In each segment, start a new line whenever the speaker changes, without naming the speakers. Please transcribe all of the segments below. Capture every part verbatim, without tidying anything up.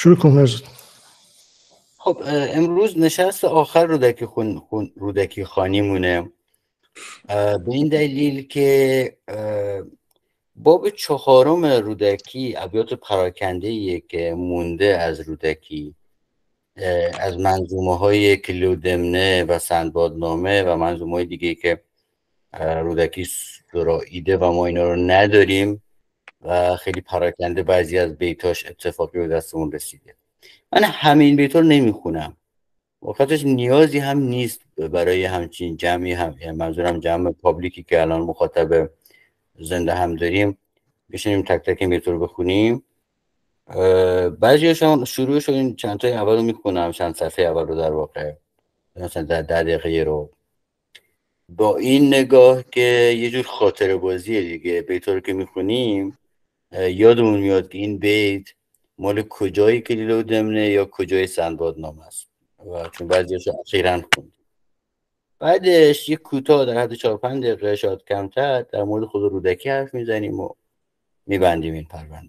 شروع کن مرزاد.
خب امروز نشست آخر رودکی خون, خون رودکی خانی مونه، به این دلیل که باب چهارم رودکی ابیات پراکنده که مونده از رودکی، از منظومه های کلیودمنه و سندبادنامه و منظومه های دیگه که رودکی سراییده و ما اینا رو نداریم و خیلی پراکنده بعضی از بیتاش اتفاقی به دستمون رسیده. من همین بیتا رو نمیخونم، وقتش نیازی هم نیست برای همچین جمعی هم، یعنی منظورم جمع پابلیکی که الان مخاطب زنده هم داریم بشینیم تک تک این بیتا رو بخونیم. بعضی هاشون شروعش رو این چند تای اول رو میخونم، چند صفحه اول رو در واقع مثلا در ده دقیقه رو، با این نگاه که یه جور خاطره بازیه دیگه. بیتا رو که میخونیم یادمون میاد که این بیت مال کجای کلیودمنه یا کجای سندبادنامه است و چون بعضیش اخیراً خوند. بعدش یک کوتاه در حد چهار پنج دقیقه شاید کمتر در مورد خود رودکی حرف میزنیم و میبندیم این پرونده.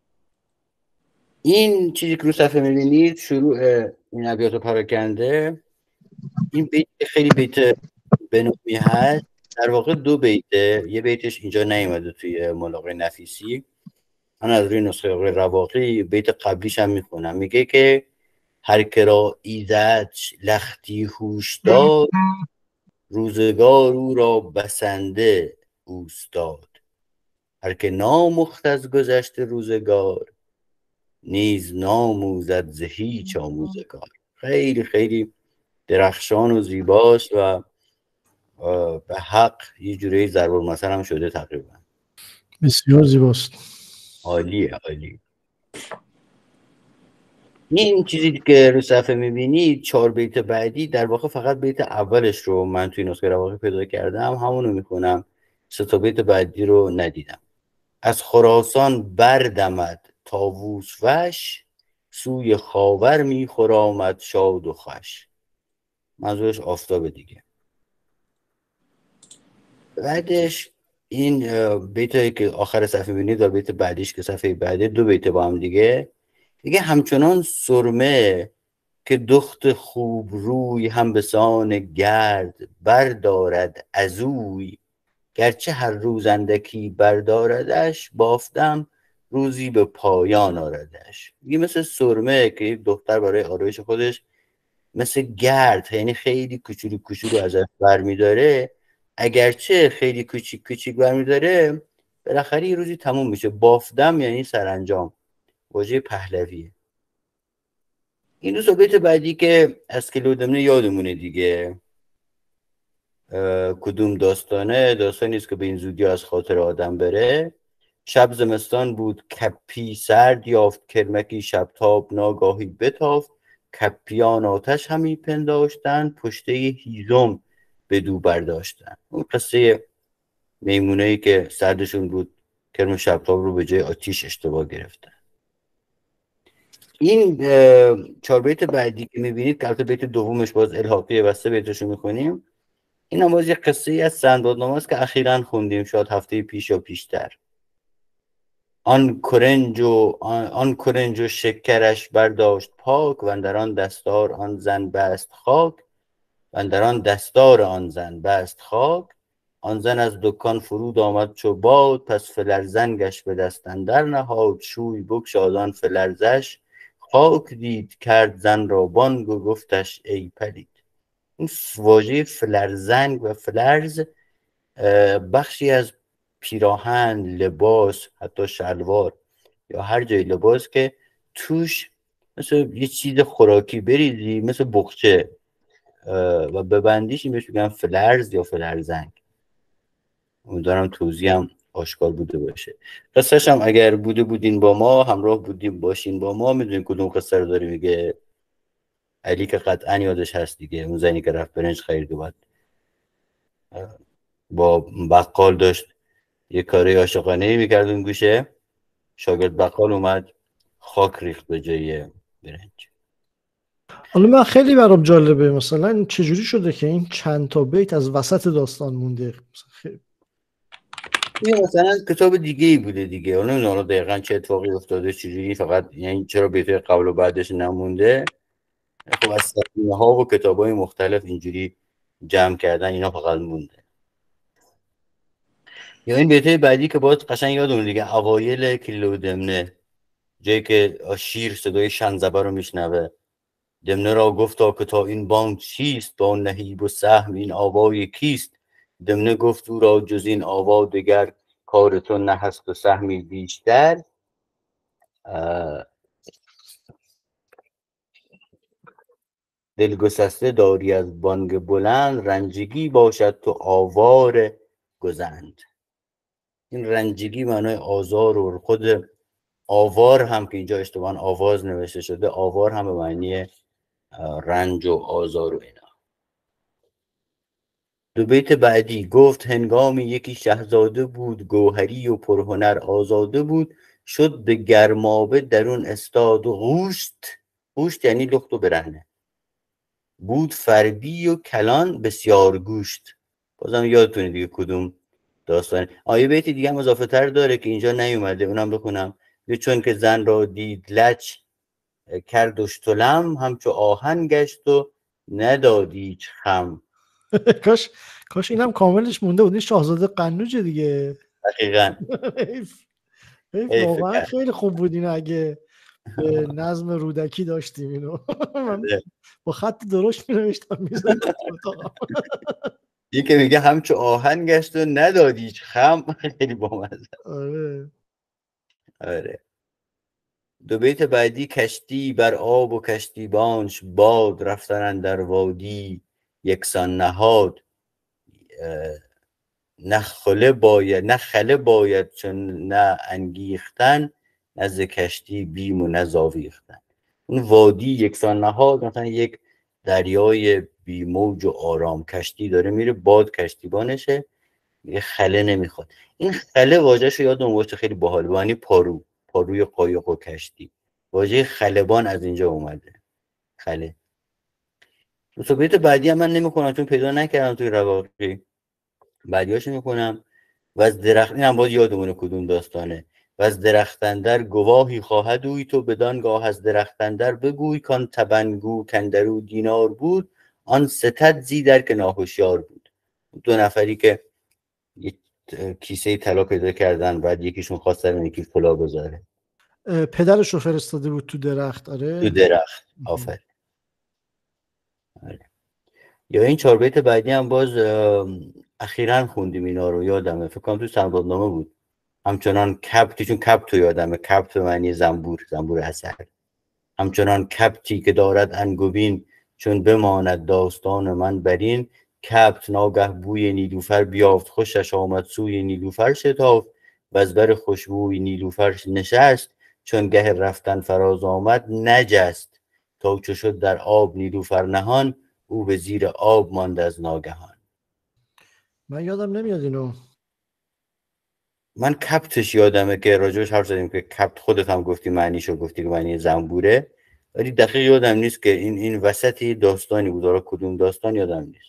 این چیزی که رو صفحه میبینید شروع این ابیات پراکنده، این بیت خیلی بیت بنومی هست، در واقع دو بیته، یه بیتش اینجا نیومده توی ملاقه نفیسی، من از روی نسخه آقای رواقی بیت قبلیش هم میخونم. میگه که هر که را ایزد لختی هوش داد، روزگار او را بسنده اوستاد. هر که نامخت از گذشته روزگار، نیز ناموزد ز هیچ آموزگار. خیلی خیلی درخشان و زیباست و به حق یه جوری ضرب المثل هم شده تقریبا.
بسیار زیباست.
عالیه عالی. این چیزی که رو صفحه میبینید چهار بیت بعدی در واقع فقط بیت اولش رو من توی نسخه رواقی پیدا کردم، همونو میخونم، سه تا بیت بعدی رو ندیدم. از خراسان بردمد طاووس وش، سوی خاور میخرامد شاد و خوش. منظورش آفتاب دیگه. بعدش این بیتایی که آخر صفحه میبینید و بیت بعدیش که صفحه بعده، دو بیت با هم دیگه دیگه همچنان سرمه که دخت خوب روی هم به سان گرد بردارد ازوی، گرچه هر روز اندکی برداردش، بافتم روزی به پایان آردش. میگه مثل سرمه که یک دختر برای آرایش خودش مثل گرد، یعنی خیلی کوچولو کوچولو ازش برمیداره، اگرچه خیلی کوچیک کوچیک برمیداره بالاخره یه روزی تموم میشه. بافتم یعنی سرانجام، واژه پهلویه. این دو تا بیت بعدی که از کلیودمنه یادمونه دیگه، کدوم داستانه؟ داستانی است که به این زودی از خاطر آدم بره. شب زمستان بود کپی سرد یافت، کرمکی شبتاب ناگاهی بتافت. کپیان آتش همی پنداشتن، پشته هیزم بدو برداشتن. اون قصه میمونه‌ای که سردشون بود، کرم شبتاب رو به جای آتیش اشتباه گرفتن. این چهار بیت بعدی که میبینید که البته بیت دومش باز الحاقیه و سه بیتشو میخونیم، این هم باز یک قصه ای از سندبادنامه است که اخیراً خوندیم، شاید هفته پیش یا پیشتر. آن کرنج و آن کرنج و شکرش برداشت پاک، و در آن دستار آن زن بست خاک. و در آن دستار آن زن بست خاک، آن زن از دکان فرود آمد چو باد. پس فلرزنگش به دست اندر نهاد، شوی بگشاد آن فلرزش خاک دید. کرد زن را بانگ و گفتش ای پلید. این واژه فلرزنگ و فلرز بخشی از پیراهن، لباس، حتی شلوار یا هر جای لباس که توش مثل یه چیز خوراکی بریزی، مثل بخچه و ببندیش، این بهش میگن فلرز یا فلرزنگ. امیدوارم توضیحم آشکار بوده باشه. قصهش هم اگر بوده بودین با ما، همراه بودیم باشین با ما، میدونین کدوم قصه رو داره میگه. علی که قطعا یادش هست دیگه، اون زنی که رفت برنج خرید و بعد با بقال داشت یه کاری عاشقانه میکرد اون گوشه، شاگرد بقال اومد خاک ریخت به جای برنج.
حالا من خیلی برام جالبه مثلا چجوری شده که این چند تا بیت از وسط داستان مونده. خیلی.
این مثلا کتاب دیگه ای بوده دیگه، اون نمیدونم دقیقا چه اتفاقی افتاده چجوری، فقط یعنی چرا بیتای قبل و بعدش نمونده. خب از سفینه ها و کتاب های مختلف اینجوری جمع کردن، اینا فقط مونده. یا این بیتای بعدی که باید قشنگ یادمون دیگه، اوایل کلیله و دمنه، جایی که شیر صدای شنزبه رو میشنوه. دمنه را گفتا که تا این بانگ چیست، با نهیب و سهم این آوای کیست. دمنه گفت او را جز این آوا دگر، کار تو نه هست و سهمی بیشتر. دل گسسته داری از بانگ بلند، رنجگی باشد تو آوار گزند. این رنجگی معنای آزار، و خود آوار هم که اینجا اشتباهاً آواز نوشته شده، آوار هم به معنی رنج و آزار و اینا. دو بیت بعدی گفت هنگامی یکی شهزاده بود، گوهری و پرهنر آزاده بود. شد به گرمابه درون استاد و غوشت، غوشت یعنی لخت و برهنه. بود فربی و کلان بسیار گوشت. بازم یادتونه دیگه کدوم داستانه. آیه بیت دیگه هم اضافه تر داره که اینجا نیومده، اونم بخونم. چون که زن را دید لچ کرد اشتلم، همچو آهن گشت و ندادی خم.
کاش کاش اینم کاملش مونده بود. این شاهزاده قنوج دیگه.
دقیقاً.
حیف حیف،
حیف
واقعا
کرد.
خیلی خوب بود اینو اگه به نظم رودکی داشتیم اینو. من با خط درشت می نوشتم میزدم تو اتاقم.
یکی میگه همچو آهن گشت و ندادی خم. خیلی بامزه.
آره.
آره. دو بیت بعدی کشتی بر آب و کشتی بانش باد، رفتن در وادی یکسان نهاد. نه خله باید نه خله باید چون نه انگیختن، نزد کشتی بیم و نزاویختن. اون وادی یکسان نهاد مثلا یک دریای بی موج و آرام، کشتی داره میره، باد کشتیبانشه، یه خله نمیخواد. این خله واژه‌شو یادم باشه، خیلی باحال، یعنی پارو، پاروی قایق و کشتی. واژه خلبان از اینجا اومده، خله. دو بیت بعدی هم من نمیخونم چون پیدا نکردم توی رواقی، بعدیاشو میخونم. و از درخت، این هم باز یادمونه کدوم داستانه. و از درختندر گواهی خواهد اوی، تو بدانگاه از درختندر بگوی، کان تبنگو کندرو دینار بود، آن ستد زی در که ناهوشیار بود. دو نفری که یک کیسه طلا پیدا کردن، بعد یکیشون خواست سر یکی فلا بذاره.
پدرش رو فرستاده بود تو درخت. آره
تو درخت. آفر. آره. یا این چهار بیت بعدی هم باز اخیراً خوندیم اینا رو، یادمه، فکر کنم تو سنبادنامه بود. همچنان کبتی، چون کبت تو یادمه، کبت به معنی زنبور، زنبور عسل. همچنان کبتی که دارد انگبین، چون بماند داستان من برین. کبت ناگه بوی نیلوفر بیافت، خوشش آمد سوی نیلوفر شتافت. و از بر خوشبوی نیلوفر نشست، چون گه رفتن فراز آمد نجست. تا چو شد در آب نیلوفر نهان، او به زیر آب ماند از ناگهان.
من یادم نمیاد اینو.
من کبتش یادمه که راجبش حرف زدیم که کبت خودت هم گفتی معنیشو گفتی که معنی زنبوره، ولی دقیق یادم نیست که این این وسطی داستانی بود، آره کدوم داستان یادم نیست.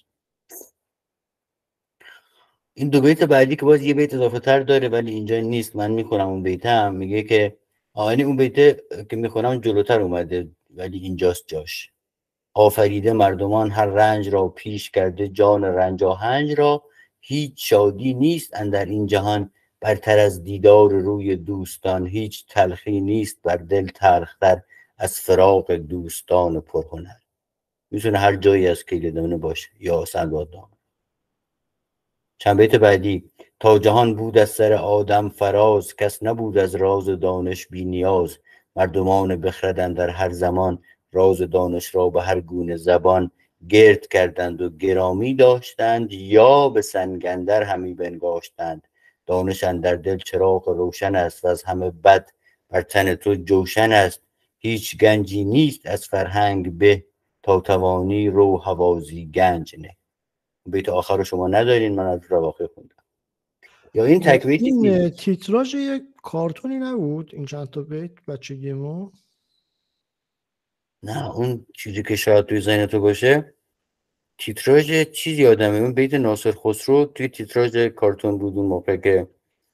این دو بیت بعدی که باز یه بیت اضافه تر داره ولی اینجا نیست، من میخونم اون بیت هم. میگه که آنی اون بیت که میخونم جلوتر اومده ولی اینجاست جاش. آفریده مردمان هر رنج را، پیش کرده جان رنج آهنج را. هیچ شادی نیست اندر این جهان، برتر از دیدار روی دوستان. هیچ تلخی نیست بر دل تلختر، از فراق دوستان پرهنر. میتونه هر جایی از کلیله دمنه باشه یا سنبادنامه. چند بیت بعدی تا جهان بود از سر آدم فراز، کس نبود از راز دانش بی نیاز. مردمان بخردند در هر زمان، راز دانش را به هر گونه زبان. گرد کردند و گرامی داشتند، یا به سنگ اندر همی بنگاشتند. دانش اندر دل چراغ روشن است، و از همه بد بر تن تو جوشن است. هیچ گنجی نیست از فرهنگ به، تا توانی رو حوازی گنج نه. بیت آخر رو شما ندارین، من از رواقع خوندم. یا این تک بیت
این
نیست.
تیتراژ یک کارتونی نبود این چند تا بیت بچگی ما؟
نه اون چیزی که شاید توی ذهن تو باشه تیتراژ چیزی یادمه، اون بیت ناصر خسرو توی تیتراژ کارتون بود اون موقع که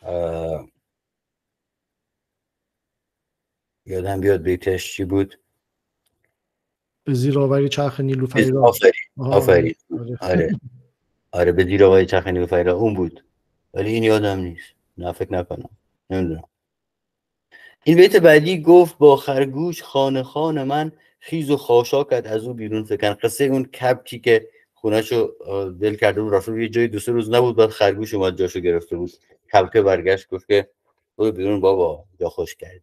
یادم بیاد بیتش چی بود؟
به زیر آوری چرخ نیلوفری را.
آفرین آفرین آره آره به زیر آوری چرخ نیلوفری را اون بود، ولی این یادم نیست، نه فکر نکنم، نمیدونم. این بیت بعدی گفت با خرگوش خانه خانه من، خیز و خاشاکت از او بیرون فکن. قصه اون کبکی که خونهشو دل کرده بود رفت یه جای دو سه روز نبود، بعد خرگوش اومد جاشو گرفته بود. کبکه برگشت گفت که برو بیرون بابا، جا خوش کردی.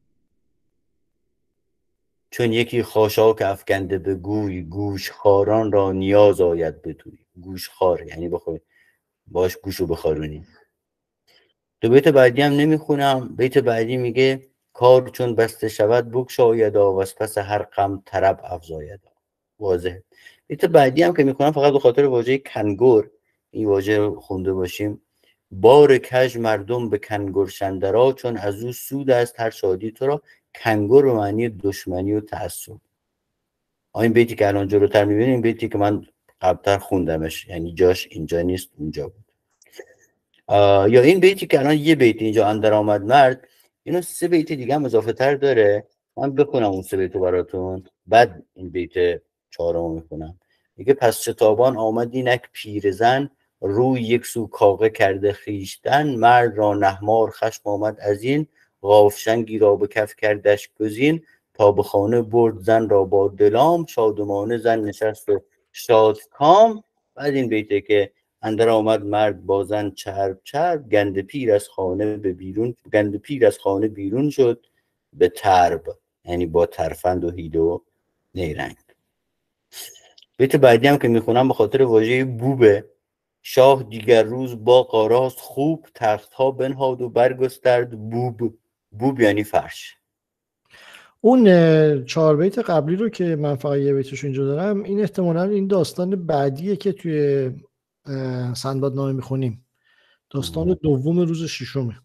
چون یکی خاشاک افکنده به گوی، گوش خاران را نیاز آید بتوی. گوش خار یعنی بخوای باش گوشو بخارونی. دو بیت بعدی هم نمیخونم. بیت بعدی میگه کار چون بسته شود بگشایدا، و از پس هر غم طرب افزایدا. واضحه. بیت بعدی هم که میخونم فقط به خاطر واژه کنگور، این واژه خونده باشیم. بار کج مردم به کنگور شندرا، چون از او سود است هر شادی تو را. کنگور به معنی دشمنی و تعصب. این بیتی که الان جلوتر میبینیم این بیتی که من قبلتر خوندمش، یعنی جاش اینجا نیست اونجا بود. یا این بیتی که الان یه بیت اینجا اندر آمد مرد، اینو سه بیت دیگه هم اضافه تر داره. من بخونم اون سه بیتو براتون، بعد این بیت چهارمو میخونم. میگه پس شتابان آمد اینک پیرزن، روی یک سو کاغه کرده خیشتن. مرد را نهمار خشم آمد از این، غافشنگی را به کف کردش گزین. تا به خانه برد زن را با دلام، شادمانه زن نشست و شاد کام. بعد این بیته که اندر آمد مرد با زن چرب چرب، گند پیر از خانه به بیرون گند پیر از خانه بیرون شد به ترب، یعنی با ترفند و حیله و نیرنگ. بیت بعدی هم که میخونم به خاطر واژه بوبه. شاه دیگر روز با قاراست خوب، تختها بنهاد و برگسترد بوب. بوب یعنی فرش.
اون چهار بیت قبلی رو که من فقط یه بیتش اینجا دارم، این احتمالاً این داستان بعدیه که توی سندبادنامه میخونیم. داستان دوم روز ششمه.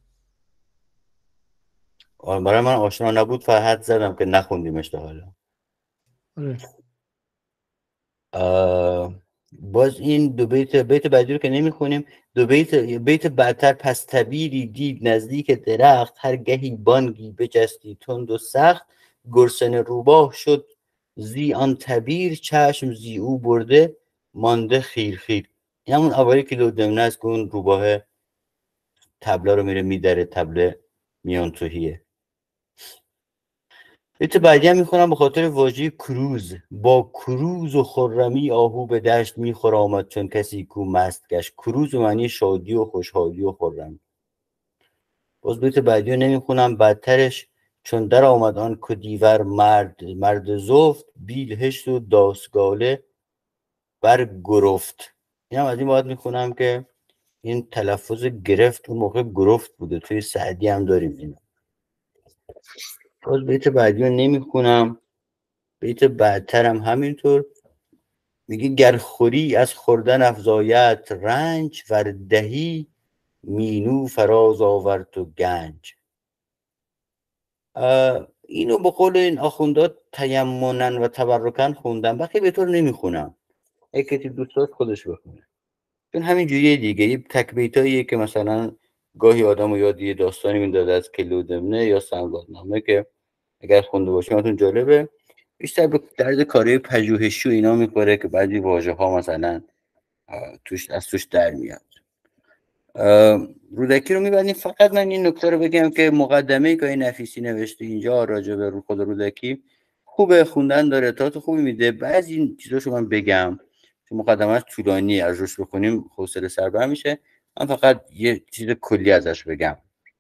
برای من آشنا نبود، فقط زدم که نخوندیمش تا حالا.
آره.
باز این دو بیت بیت بعدی رو که نمیخونیم. دو بیت بیت بعدتر پس تبیری دید نزدیک درخت، هر گهی بانگی بجستی تند و سخت. گرسنه روباه شد زی آن تبیر، چشم زی او برده مانده خیر خیر. این همون اولی که دو دمنه است که اون روباه تبله رو میره میدره، تبله میان توهیه. بیت بعدی هم میخونم به خاطر واژه کروز. با کروز و خرمی آهو به دشت میخرامد، چون کسی کو مست گشت. کروز معنی شادی و خوشحالی و خرمی. باز بیت بعدی رو نمیخونم. بعدترش چون در آمد آن کدیور مرد مرد زفت، بیل هشت و داسگاله بر گرفت. این هم از این باید میخونم که این تلفظ گرفت اون موقع گرفت بوده، توی سعدی هم داریم اینو. باز بیت بعدی رو نمیخونم. بیت بعدتر هم همینطور میگه گر خوری از خوردن افزایت رنج، ور دهی مینو فراز آورد و گنج. اینو به قول این آخوندات تیمنن و تبرکن خوندم، بقیه به طور نمیخونم. اگه کسی دوست داشت خودش بخونه، چون همین جوریه دیگه. یه تک بیتاییه که مثلا گاهی آدم رو یاد یه داستانی میندازه از کلودمنه یا سندبادنامه که اگر خونده باشیم اتون جالبه. بیشتر به درد کاری پژوهشی و اینا میخوره که بعضی واژه ها مثلا توش از توش در میاد. رودکی رو میبندیم. فقط من این نکته رو بگم که مقدمه که نفیسی نوشته اینجا راجع به رو خود رودکی خوبه، خوندن داره، تا تو خوبی میده. بعضی این چیزاشو من بگم که مقدمه‌اش طولانی، از روش بخونیم حوصله سر بر میشه. من فقط یه چیز کلی ازش بگم.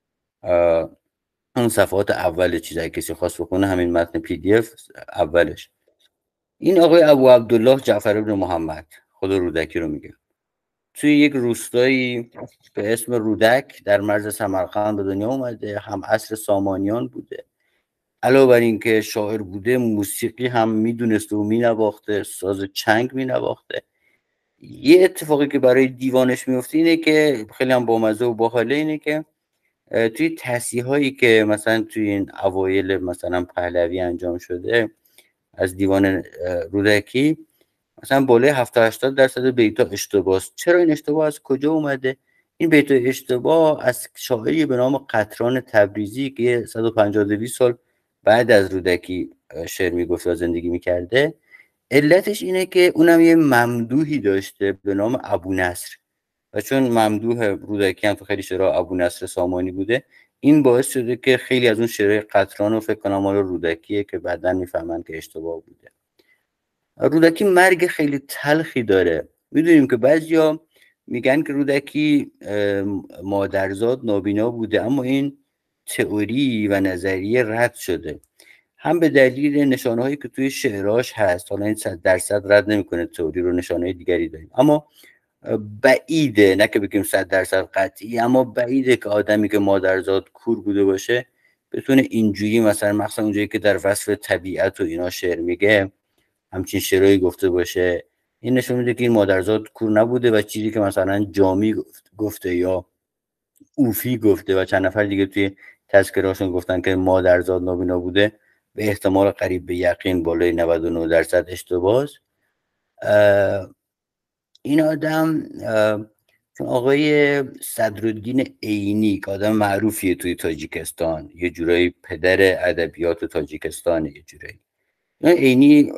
اون صفحات اول چیزایی کسی خواست بخونه همین متن پی دی اف اولش. این آقای ابو عبدالله جعفر بن محمد، خود رودکی رو میگه، توی یک روستایی به اسم رودک در مرز سمرقند به دنیا اومده. هم عصر سامانیان بوده. علاوه بر این که شاعر بوده، موسیقی هم میدونسته و مینواخته، ساز چنگ مینواخته. یه اتفاقی که برای دیوانش میفته اینه که خیلی هم بامزه و باحاله، اینه که توی تصحیح هایی که مثلا توی این اوایل مثلا پهلوی انجام شده از دیوان رودکی، مثلا بالای هفتاد هشتاد درصد بیتا اشتباهه. چرا این اشتباه از کجا اومده؟ این بیت اشتباه از شاعری به نام قطران تبریزی که صد و پنجاه دویست سال بعد از رودکی شعر میگفت و زندگی میکرده. علتش اینه که اونم یه ممدوحی داشته به نام ابو نصر و چون ممدوح رودکی هم تو خیلی شعرها ابو نصر سامانی بوده، این باعث شده که خیلی از اون شعرهای قطران رو فکر کنم مال رودکیه که بعداً میفهمن که اشتباه بوده. رودکی مرگ خیلی تلخی داره. میدونیم که بعضیا میگن که رودکی مادرزاد نابینا بوده، اما این تئوری و نظریه رد شده، هم به دلیل نشانه هایی که توی شعراش هست. حالا این صد درصد رد نمیکنه تئوری رو، نشانه دیگری داریم، اما بعیده، نه که بگیم صد درصد قطعی، اما بعیده که آدمی که مادرزاد کور بوده باشه بتونه اینجوری مثلا مخصوصا اونجایی که در وصف طبیعت و اینا شعر میگه همچین شعرهایی گفته باشه. این نشون میده که این مادرزاد کور نبوده و چیزی که مثلا جامی گفته یا اوفی گفته و چند نفر دیگه توی تذکرهاشون گفتن که مادرزاد نابینا بوده، به احتمال قریب به یقین بالای نود و نه درصد اشتباهه. این آدم چون آقای صدرالدین عینی که آدم معروفیه توی تاجیکستان، یه جورایی پدر ادبیات تاجیکستانه، یه جورایی عینی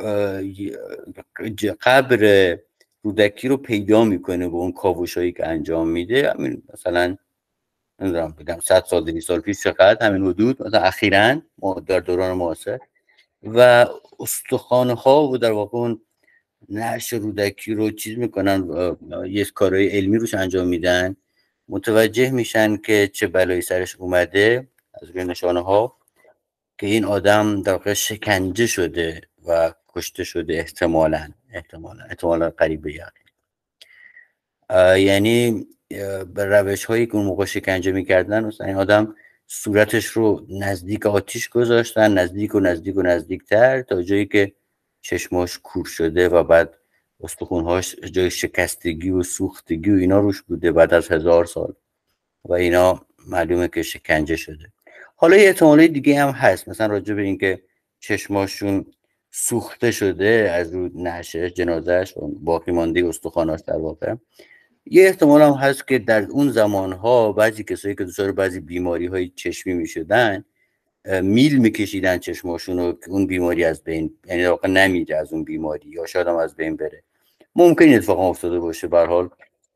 قبر رودکی رو پیدا میکنه با اون کاوشایی که انجام میده. همین مثلا نمیدونم بگم صد سال دویست سال پیش چقدر، همین حدود مثلا اخیراً در دوران معاصر، و استخوانه ها و در واقع اون نعش رودکی رو چیز میکنن، یه کارهای علمی روش انجام میدن، متوجه میشن که چه بلایی سرش اومده از روی نشانه ها، که این آدم در واقع شکنجه شده و کشته شده، احتمالاً احتمالاً احتمالاً قریب به یقین. یعنی به روش هایی که اون موقع شکنجه میکردن، مثلا این آدم صورتش رو نزدیک آتیش گذاشتن، نزدیک و نزدیک و نزدیکتر، تا جایی که چشماش کور شده و بعد استخونهاش جای شکستگی و سوختگی و اینا روش بوده بعد از هزار سال، و اینا معلومه که شکنجه شده. حالا یه احتمالی دیگه هم هست، مثلا راجع به این که چشماشون سوخته شده از رو نعشه جنازهش و باقی مانده استخواناش، در واقع یه احتمال هم هست که در اون زمانها بعضی کسایی که دچار بعضی بیماری های چشمی میشدن میل میکشیدن چشماشون رو که اون بیماری از بین، یعنی واقعا نمیره از اون بیماری، یا شاید هم از بین بره. ممکن این اتفاق افتاده باشه، به هر حال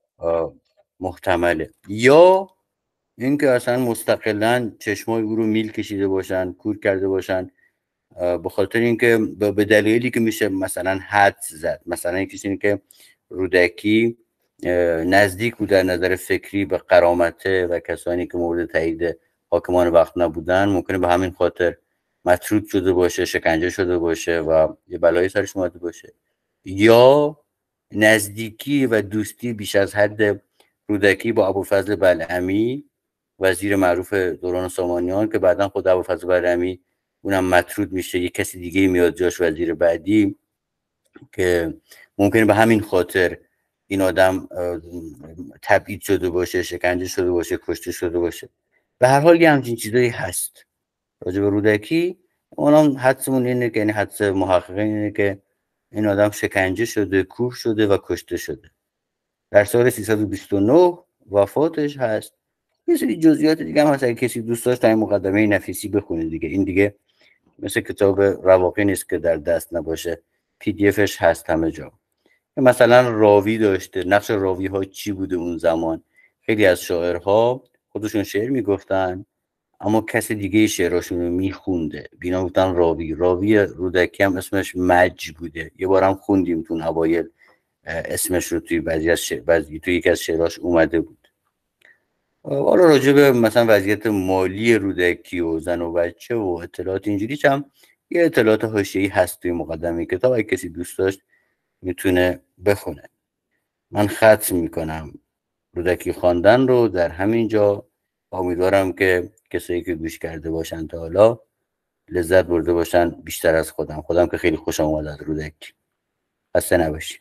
محتمله. یا اینکه اصلا مستقلا چشمای او رو میل کشیده باشن، کور کرده باشن، به خاطر اینکه به دلایلی که میشه مثلا حدس زد. مثلا کسی که رودکی نزدیک بود در نظر فکری به قرامته و کسانی که مورد تایید حاکمان وقت نبودن، ممکنه به همین خاطر مطرود شده باشه، شکنجه شده باشه و یه بلایی سرش اومده باشه. یا نزدیکی و دوستی بیش از حد رودکی با ابوالفضل بلعمی، وزیر معروف دوران سامانیان، که بعدا خود ابوالفضل بلعمی اونم مطرود میشه، یه کسی دیگه میاد جاش وزیر بعدی، که ممکنه به همین خاطر این آدم تبعید شده باشه، شکنجه شده باشه، کشته شده باشه. به هر حال یه همچین چیزایی هست راجع به رودکی. اونم حدسمون اینه که، یعنی حدس محققین اینه که این آدم شکنجه شده، کور شده و کشته شده. در سال سیصد و بیست و نه وفاتش هست. یه سری جزئیات دیگه هم هست، اگه کسی دوست داشت تا این مقدمه نفیسی بخونه دیگه. این دیگه مثل کتاب رواقی نیست که در دست نباشه، پی دی افش هست همه جا. مثلا راوی داشته، نقش راوی ها چی بوده اون زمان؟ خیلی از شاعرها خودشون شعر میگفتن اما کسی دیگه شعراشون رو میخونده، بینا بودن راوی. راوی رودکی هم اسمش مج بوده، یه بارم خوندیم تو اوایل اسمش رو توی بعضی از شعر، بعضی توی یکی از شعراش اومده بود. حالا راجع به مثلا وضعیت مالی رودکی و زن و بچه و اطلاعات اینجوری هم یه اطلاعات حاشیه‌ای هست توی مقدمه کتاب، اگه کسی دوست داشت میتونه بخونه. من ختم میکنم رودکی خواندن رو در همین جا. امیدوارم که کسایی که گوش کرده باشن تا حالا لذت برده باشن بیشتر از خودم. خودم که خیلی خوشم اومد از رودکی. خسته نباشی.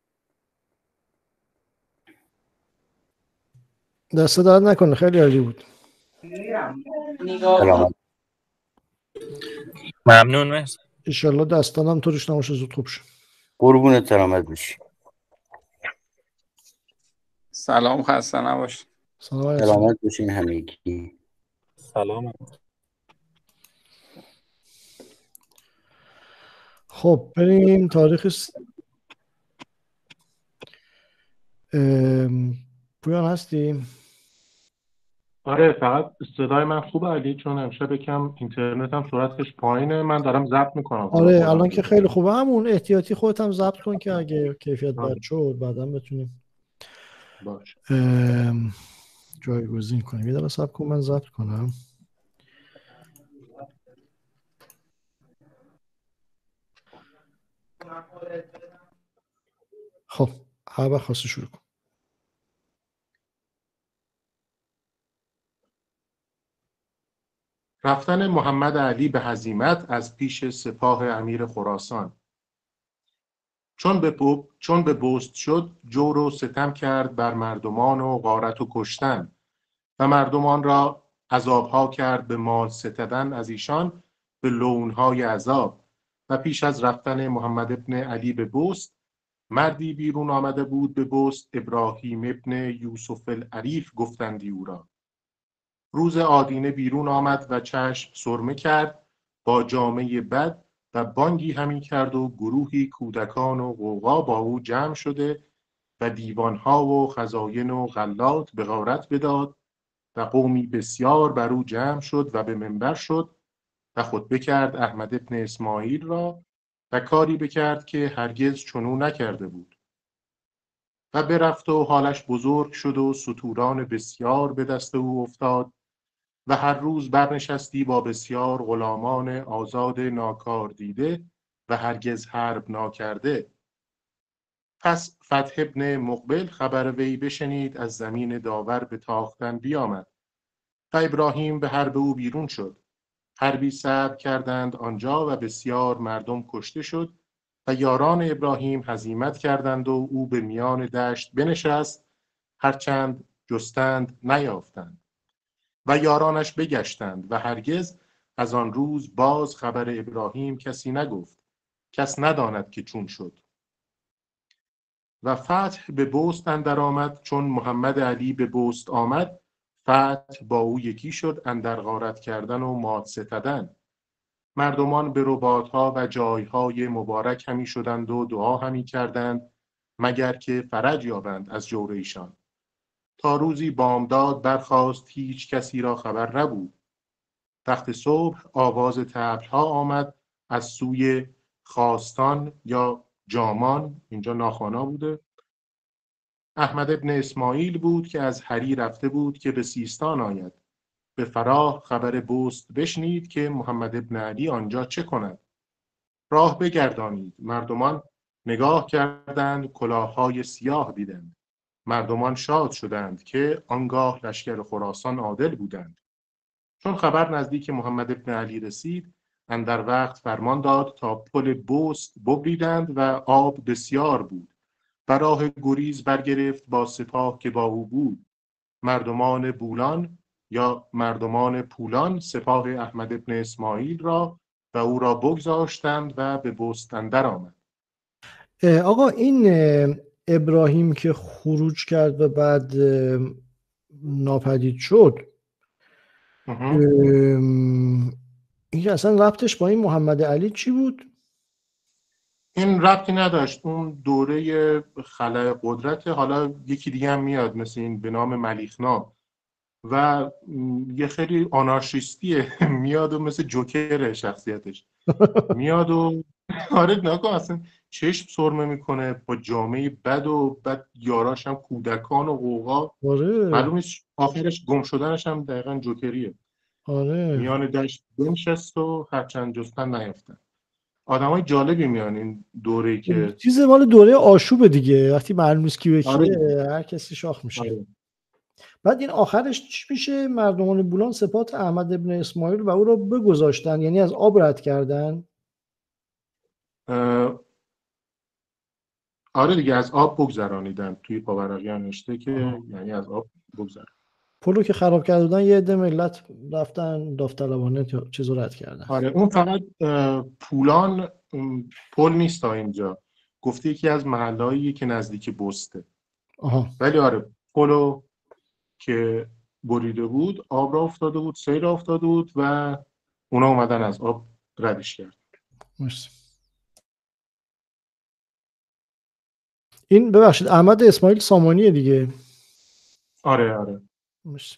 دست درد نکنه، خیلی عالی بود.
سلامت.
ممنون. مرسی.
انشالله دستانم تو روش نماشه زود خوب شد.
قربونت، سلامت باشی.
سلام، خسته نباش.
سلام علیکم.
سلامت باشین همگی.
سلام.
خب بریم تاریخ س... ام... پویان هستی؟
آره فقط صدای من خوبه علی، چون امشب یکم اینترنتم سرعتش پایینه. من دارم ضبط میکنم.
آره الان که خیلی خوبه. همون احتیاطی خودت هم ضبط کن که اگه کیفیت بد شد بعدا بتونیم
باشه.
ام... جایگزین کنیم. یه دقیقه صبر کن من ضبط کنم. خب هر وقت خواستی شروع کن.
رفتن محمد علی به هزیمت از پیش سپاه امیر خراسان. چون به پوپ چون به بست شد، جور و ستم کرد بر مردمان و غارت و کشتن و مردمان را عذابها کرد به مال ستدن از ایشان به لونهای عذاب. و پیش از رفتن محمد ابن علی به بست، مردی بیرون آمده بود به بست، ابراهیم ابن یوسف العریف گفتندی او را. روز آدینه بیرون آمد و چشم سرمه کرد با جامه بد و بانگی همی کرد و گروهی کودکان و غوغا با او جمع شده و دیوانها و خزاین و غلات به غارت بداد و قومی بسیار بر او جمع شد و به منبر شد و خطبه کرد احمد ابن اسماعیل را و کاری بکرد که هرگز چنو نکرده بود و برفت و حالش بزرگ شد و ستوران بسیار به دست او افتاد و هر روز برنشستی با بسیار غلامان آزاد ناکار دیده و هرگز حرب ناکرده. پس فتح ابن مقبل خبر وی بشنید، از زمین داور به تاختن بیامد و ابراهیم به حرب او بیرون شد. حربی صعب کردند آنجا و بسیار مردم کشته شد و یاران ابراهیم هزیمت کردند و او به میان دشت بنشست، هرچند جستند نیافتند و یارانش بگشتند و هرگز از آن روز باز خبر ابراهیم کسی نگفت، کس نداند که چون شد. و فتح به بست اندر آمد. چون محمد علی به بست آمد، فتح با او یکی شد اندر غارت کردن و مال ستدن. مردمان به رباطها و جایهای مبارک همی شدند و دعا همی کردند مگر که فرج یابند از جور ایشان. تا روزی بامداد برخاست، هیچ کسی را خبر نبود. وقت صبح آواز طبل‌ها آمد از سوی خاستان یا جامان، اینجا ناخوانا بوده. احمد ابن اسماعیل بود که از هری رفته بود که به سیستان آید. به فراه خبر بست بشنید که محمد ابن علی آنجا چه کند. راه بگردانید. مردمان نگاه کردند، کلاه‌های سیاه دیدند. مردمان شاد شدند که آنگاه لشکر خراسان عادل بودند. چون خبر نزدیک محمد ابن علی رسید، اندر وقت فرمان داد تا پل بست ببریدند و آب بسیار بود و راه گریز برگرفت با سپاه که با او بود. مردمان بولان یا مردمان پولان سپاه احمد ابن اسماعیل را و او را بگذاشتند و به بست اندر آمد.
آقا این ابراهیم که خروج کرد و بعد ناپدید شد، این اصلا ربطش با این محمد علی چی بود؟
این ربطی نداشت. اون دوره خلأ قدرت. حالا یکی دیگه هم میاد مثل این به نام ملیخنا و یه خیلی آنارشیستیه میاد و مثل جوکر شخصیتش میاد و آره نکن اصلا چشم سرمه میکنه با جامعه بد و بعد یاراش هم کودکان و غوغا.
آره
معلومه آخرش گم شدنش هم دقیقا جوکریه.
آره
میان دشت بنشست و هرچند جستن نیفتن. آدم های جالبی میان این دوره‌ای که
چیز مال دوره آشوب دیگه، وقتی معلوم نیست کی به کیه
آره.
هر کسی شاخ میشه.
آره.
بعد این آخرش چی میشه؟ مردمان بولان سپاه احمد ابن اسماعیل و او را بگذاشتن، یعنی از آب رد کردن.
آره دیگه از آب بگذرانیدن. توی پاورقیان نوشته که یعنی از آب بگذران.
پلو که خراب کرده بودن یه عده ملت رفتن داوطلبانه چیزو رد کردن.
آره اون فقط پولان پل نیست تا اینجا. گفته یکی از محلهایی که نزدیک بسته.
آها.
ولی آره پلو که بریده بود آب را افتاده بود، سیل را افتاده بود و اونا اومدن از آب ردش کرد.
مرسی. این ببخشید احمد اسماعیل سامانیه دیگه.
آره آره.
مرسی.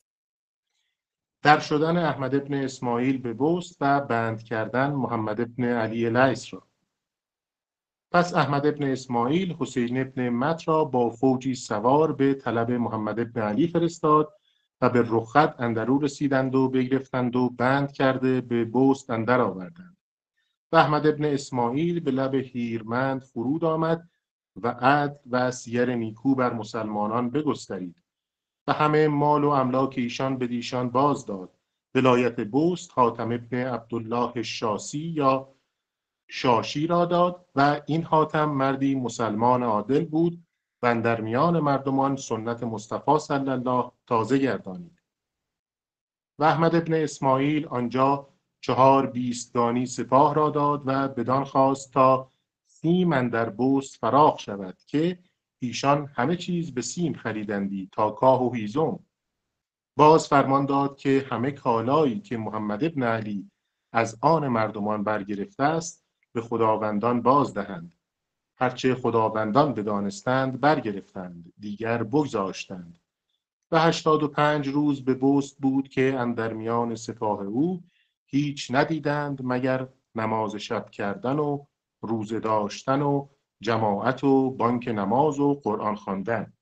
در شدن احمد ابن اسماعیل به بست و بند کردن محمد ابن علی لیث را. پس احمد ابن اسماعیل حسین ابن مت را با فوجی سوار به طلب محمد ابن علی فرستاد و به رخت اندرو رسیدند و بگرفتند و بند کرده به بست اندر آوردند. و احمد ابن اسماعیل به لب هیرمند فرود آمد و عدل و سیر نیکو بر مسلمانان بگسترید و همه مال و املاک ایشان به دیشان باز داد. ولایت بست حاتم ابن عبدالله شاسی یا شاشی را داد و این حاتم مردی مسلمان عادل بود و در میان مردمان سنت مصطفی صلی الله تازه گردانید. و احمد ابن اسماعیل آنجا چهار بیستگانی سپاه را داد و بدان خواست تا سیم اندر بست فراخ شود که ایشان همه چیز به سیم خریدندی تا کاه و هیزم. باز فرمان داد که همه کالایی که محمد ابن علی از آن مردمان برگرفته است به خداوندان باز دهند. هرچه خداوندان بدانستند برگرفتند، دیگر بگذاشتند. و هشتاد و پنج روز به بست بود که اندر میان سپاه او هیچ ندیدند مگر نماز شب کردن و روزه داشتن و جماعت و بانک نماز و قرآن خواندن.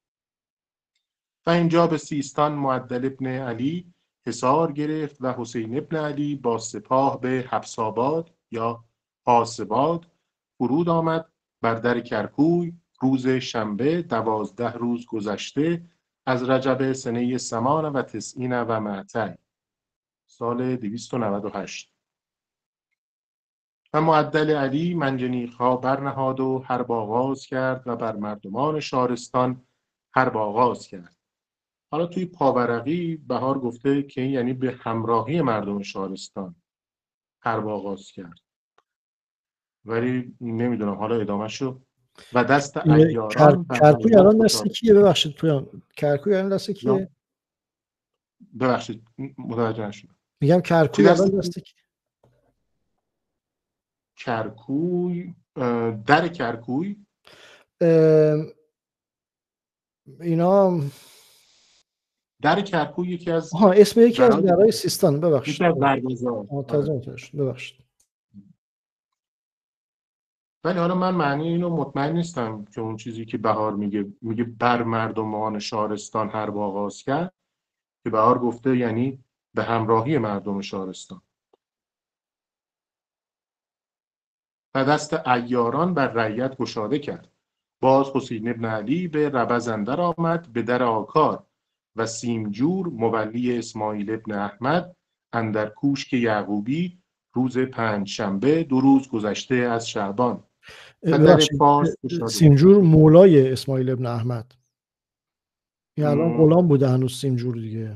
و اینجا به سیستان معدل ابن علی حصار گرفت و حسین ابن علی با سپاه به حبساباد یا حاسباد فرود آمد بر در کرکوی روز شنبه دوازده روز گذشته از رجب سنه سمان و تسعین و معتی سال دویست و نود و هشت. و معدل علی منجنیق‌ها برنهاد و حرب آغاز کرد و بر مردمان شارستان حرب آغاز کرد. حالا توی پاورقی بهار گفته که یعنی به همراهی مردم شارستان حرب آغاز کرد، ولی نمیدونم حالا ادامه شو. و دست عیاران
کر... کرکوی الان دست کیه؟ ببخشید پویان، کرکوی الان دست کیه؟
ببخشید متوجه نشدم.
میگم کرکوی الان دست کیه؟
کرکوی در کرکوی
اینا
در کرکوی یکی از
ها اسم یکی از درهای سیستان. ببخشید
یکی از دروازه‌ها.
ببخشید.
ولی حالا من معنی اینو مطمئن نیستم که اون چیزی که بهار میگه میگه بر مردمان شارستان حرب آغاز کرد، که بهار گفته یعنی به همراهی مردم شارستان. و دست عیاران بر رعیت گشاده کرد. باز حسین ابن علی به ربز اندر آمد به در آکار و سیمجور مولی اسماعیل ابن احمد اندر کوشک یعقوبی روز پنج شنبه دو روز گذشته از شعبان.
سیمجور مولای اسماعیل ابن احمد، این الان غلام بوده هنوز سیمجور دیگه.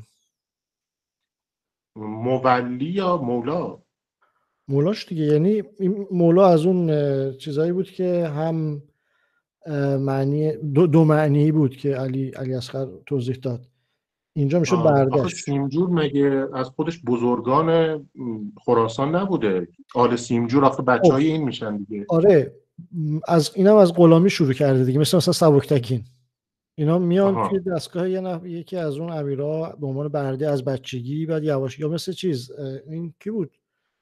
مولی یا مولا؟
مولاش دیگه، یعنی این مولا از اون چیزایی بود که هم معنی دو, دو معنی بود که علی علی اصغر توضیح داد. اینجا میشه بردش.
سیمجور مگه از خودش بزرگان خراسان نبوده؟ آل سیمجور آخه بچهای این میشن دیگه.
آره، از اینم از غلامی شروع کرده دیگه، مثل مثلا سبکتگین. اینا میان توی دستگاه یه نفر، یکی از اون امیرا به عنوان برده از بچگی، بعد یواش یا مثل چیز این کی بود،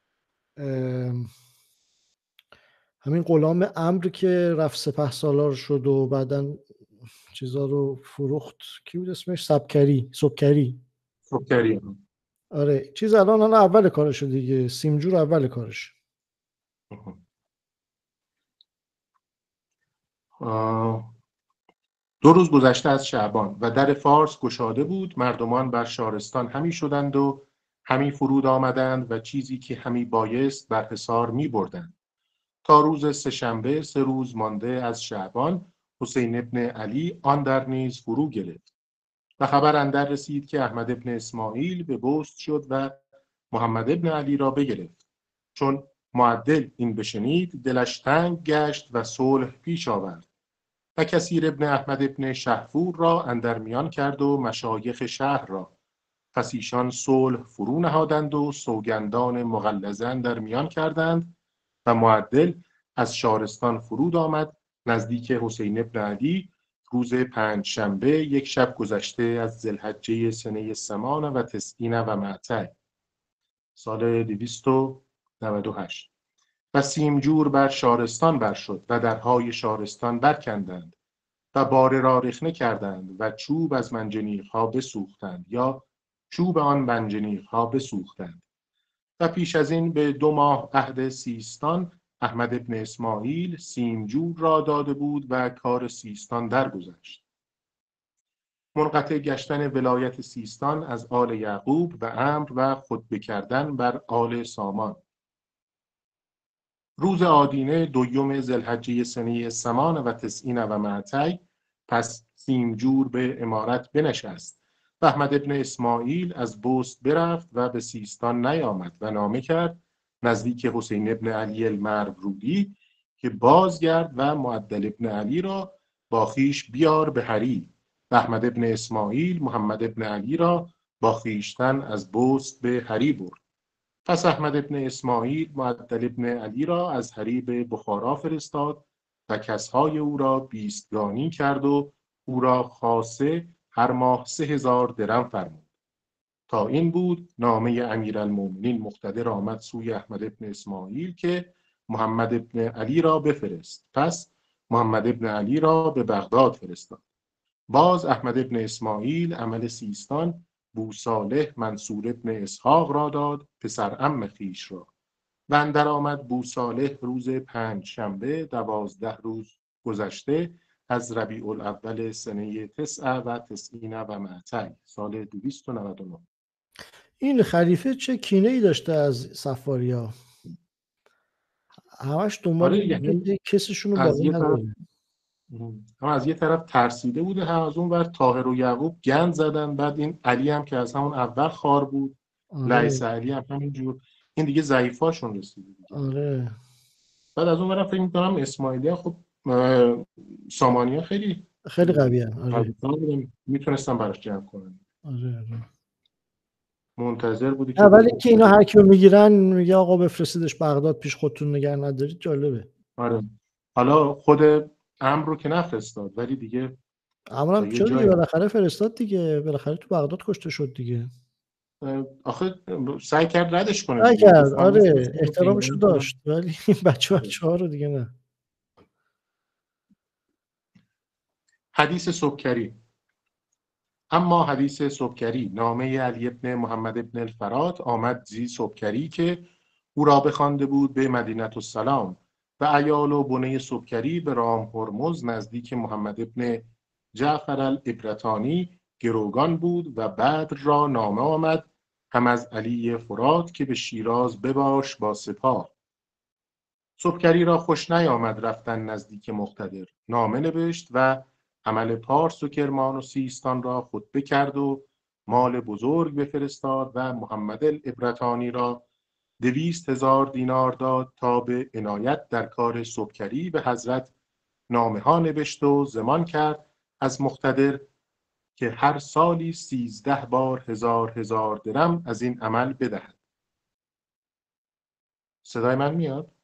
همین غلام امر که رفت سپه سالار شد و بعدن چیزا رو فروخت، کی بود اسمش؟ سبکری سبکری
سبکری
آره، چیز الان الان اول کارش دیگه، سیمجور اول کارش.
دو روز گذشته از شعبان و در فارس گشاده بود، مردمان بر شارستان همی شدند و همی فرود آمدند و چیزی که همی بایست بر حصار می بردند. تا روز سه شنبه سه روز مانده از شعبان حسین ابن علی آن در نیز فرو گرفت و خبر اندر رسید که احمد ابن اسماعیل به بست شد و محمد ابن علی را بگرفت. چون معدل این بشنید دلش تنگ گشت و صلح پیش آورد و کثیر ابن احمد ابن شهپور را اندر میان کرد و مشایخ شهر را. پس ایشان صلح فرو نهادند و سوگندان مغلظه اندر میان کردند و معدل از شارستان فرود آمد نزدیک حسین ابن علی روز پنج شنبه یک شب گذشته از ذوالحجه سنه ثمان و تسعین و مائتین سال دویست و نود و هشت. و سیمجور بر شارستان بر شد و درهای شارستان برکندند و باره را رخنه کردند و چوب از منجنیقها بسوختند یا چوب آن منجنیقها بسوختند. و پیش از این به دو ماه عهد سیستان احمد ابن اسماعیل سیمجور را داده بود و کار سیستان درگذشت. منقطع گشتن ولایت سیستان از آل یعقوب و امر و خطبه کردن بر آل سامان. روز آدینه دویم ذوالحجه سنه ثمان و تسعین و مائتین پس سیمجور به امارت بنشست و احمد ابن اسماعیل از بست برفت و به سیستان نیامد و نامه کرد نزدیک حسین ابن علی المرودی که بازگرد و معدل ابن علی را با خویش بیار به هری. و احمد ابن اسماعیل محمد ابن علی را با خویشتن از بست به هری برد. پس احمد ابن اسماعیل معدل ابن علی را از هری به بخارا فرستاد و کسهای او را بیستگانی کرد و او را خاصه هر ماه سه هزار درم فرمود. تا این بود نامه امیرالمومنین مقتدر آمد سوی احمد ابن اسماعیل که محمد ابن علی را بفرست. پس محمد ابن علی را به بغداد فرستاد. باز احمد ابن اسماعیل عمل سیستان بوصالح منصور ابن اسحاق را داد پسر عم خویش را و اندر آمد بوصالح روز پنج شنبه دوازده روز گذشته از ربیع الاول سنه تسع و تسعین و مائتین سال دویست و نود و نه.
این خلیفه چه کینه ای داشته از صفاریا، همش دنبال
آره یعنی
کسشون رو
از
باقی
یه طرف
نداره.
هم از یه طرف ترسیده بوده، هم از اون ور طاهر و یعقوب گند زدن. بعد این علی هم که از همون اول خار بود،
آره
لیث علی هم همینجور، این دیگه ضعیفاشون رسیده دیگه.
آره
بعد از اون ورم فکر می‌کنم اسماعیلی‌ها خب اه، سامانی‌ها خیلی
خیلی قویه. آره
میتونستن براش جمع کنن.
آره آره
منتظر بودی که
اولی
بگو
که اینا هر کیو میگیرن میگه آقا بفرستیدش بغداد پیش خودتون نگه ندارید. جالبه.
آره حالا خود امر رو که نفرستاد ولی دیگه
اما
تا یه
چرا دیگه
جایی
بالاخره فرستاد دیگه، بالاخره تو بغداد کشته شد دیگه.
آخه سعی کرد ردش کنه دیگه،
نکرد.
گفت من
آره
می‌فرستم و
احترامشو
پیمان کنم.
داشت، ولی این بچه
آره.
بچه ها رو دیگه نه.
حدیث سبکری. اما حدیث سبکری نامه علی ابن محمد ابن الفرات آمد زی سبکری که او را بخوانده بود به مدینه السلام و عیال و بنه سبکری به رام هرمز نزدیک محمد ابن جعفر الابرتانی گروگان بود و بدر را نامه آمد هم از علی فرات که به شیراز بباش با سپاه. سبکری را خوش نیامد رفتن نزدیک مقتدر، نامه نوشت و عمل پارس و کرمان و سیستان را خطبه کرد و مال بزرگ بفرستاد و محمد الابرتانی را دویست هزار دینار داد تا به عنایت در کار سبکری به حضرت نامه ها نوشت و ضمان کرد از مقتدر که هر سالی سیزده بار هزار هزار درم از این عمل بدهد. صدای من میاد؟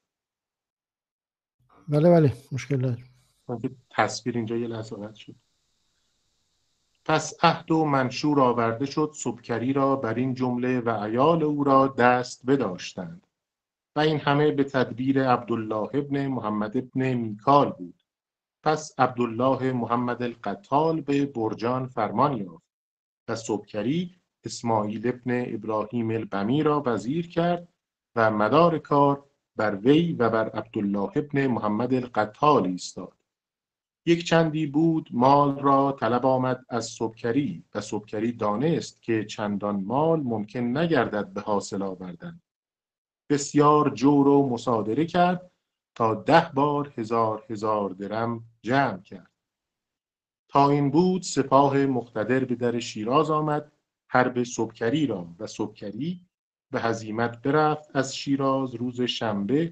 بله بله مشکل نداره.
تصویر اینجا یه لحظه قطع شد. پس عهد و منشور آورده شد سبکری را بر این جمله و عیال او را دست بداشتند و این همه به تدبیر عبدالله ابن محمد ابن میکال بود. پس عبدالله محمد القتال به برجان فرمان یافت و سبکری اسماعیل ابن ابراهیم البمی را وزیر کرد و مدار کار بر وی و بر عبدالله ابن محمد القتال ایستاد. یک چندی بود مال را طلب آمد از سبکری و سبکری دانست که چندان مال ممکن نگردد به حاصل آوردن. بسیار جور و مصادره کرد تا ده بار هزار هزار درم جمع کرد. تا این بود سپاه مقتدر به در شیراز آمد حرب سبکری را و سبکری به هزیمت برفت از شیراز روز شنبه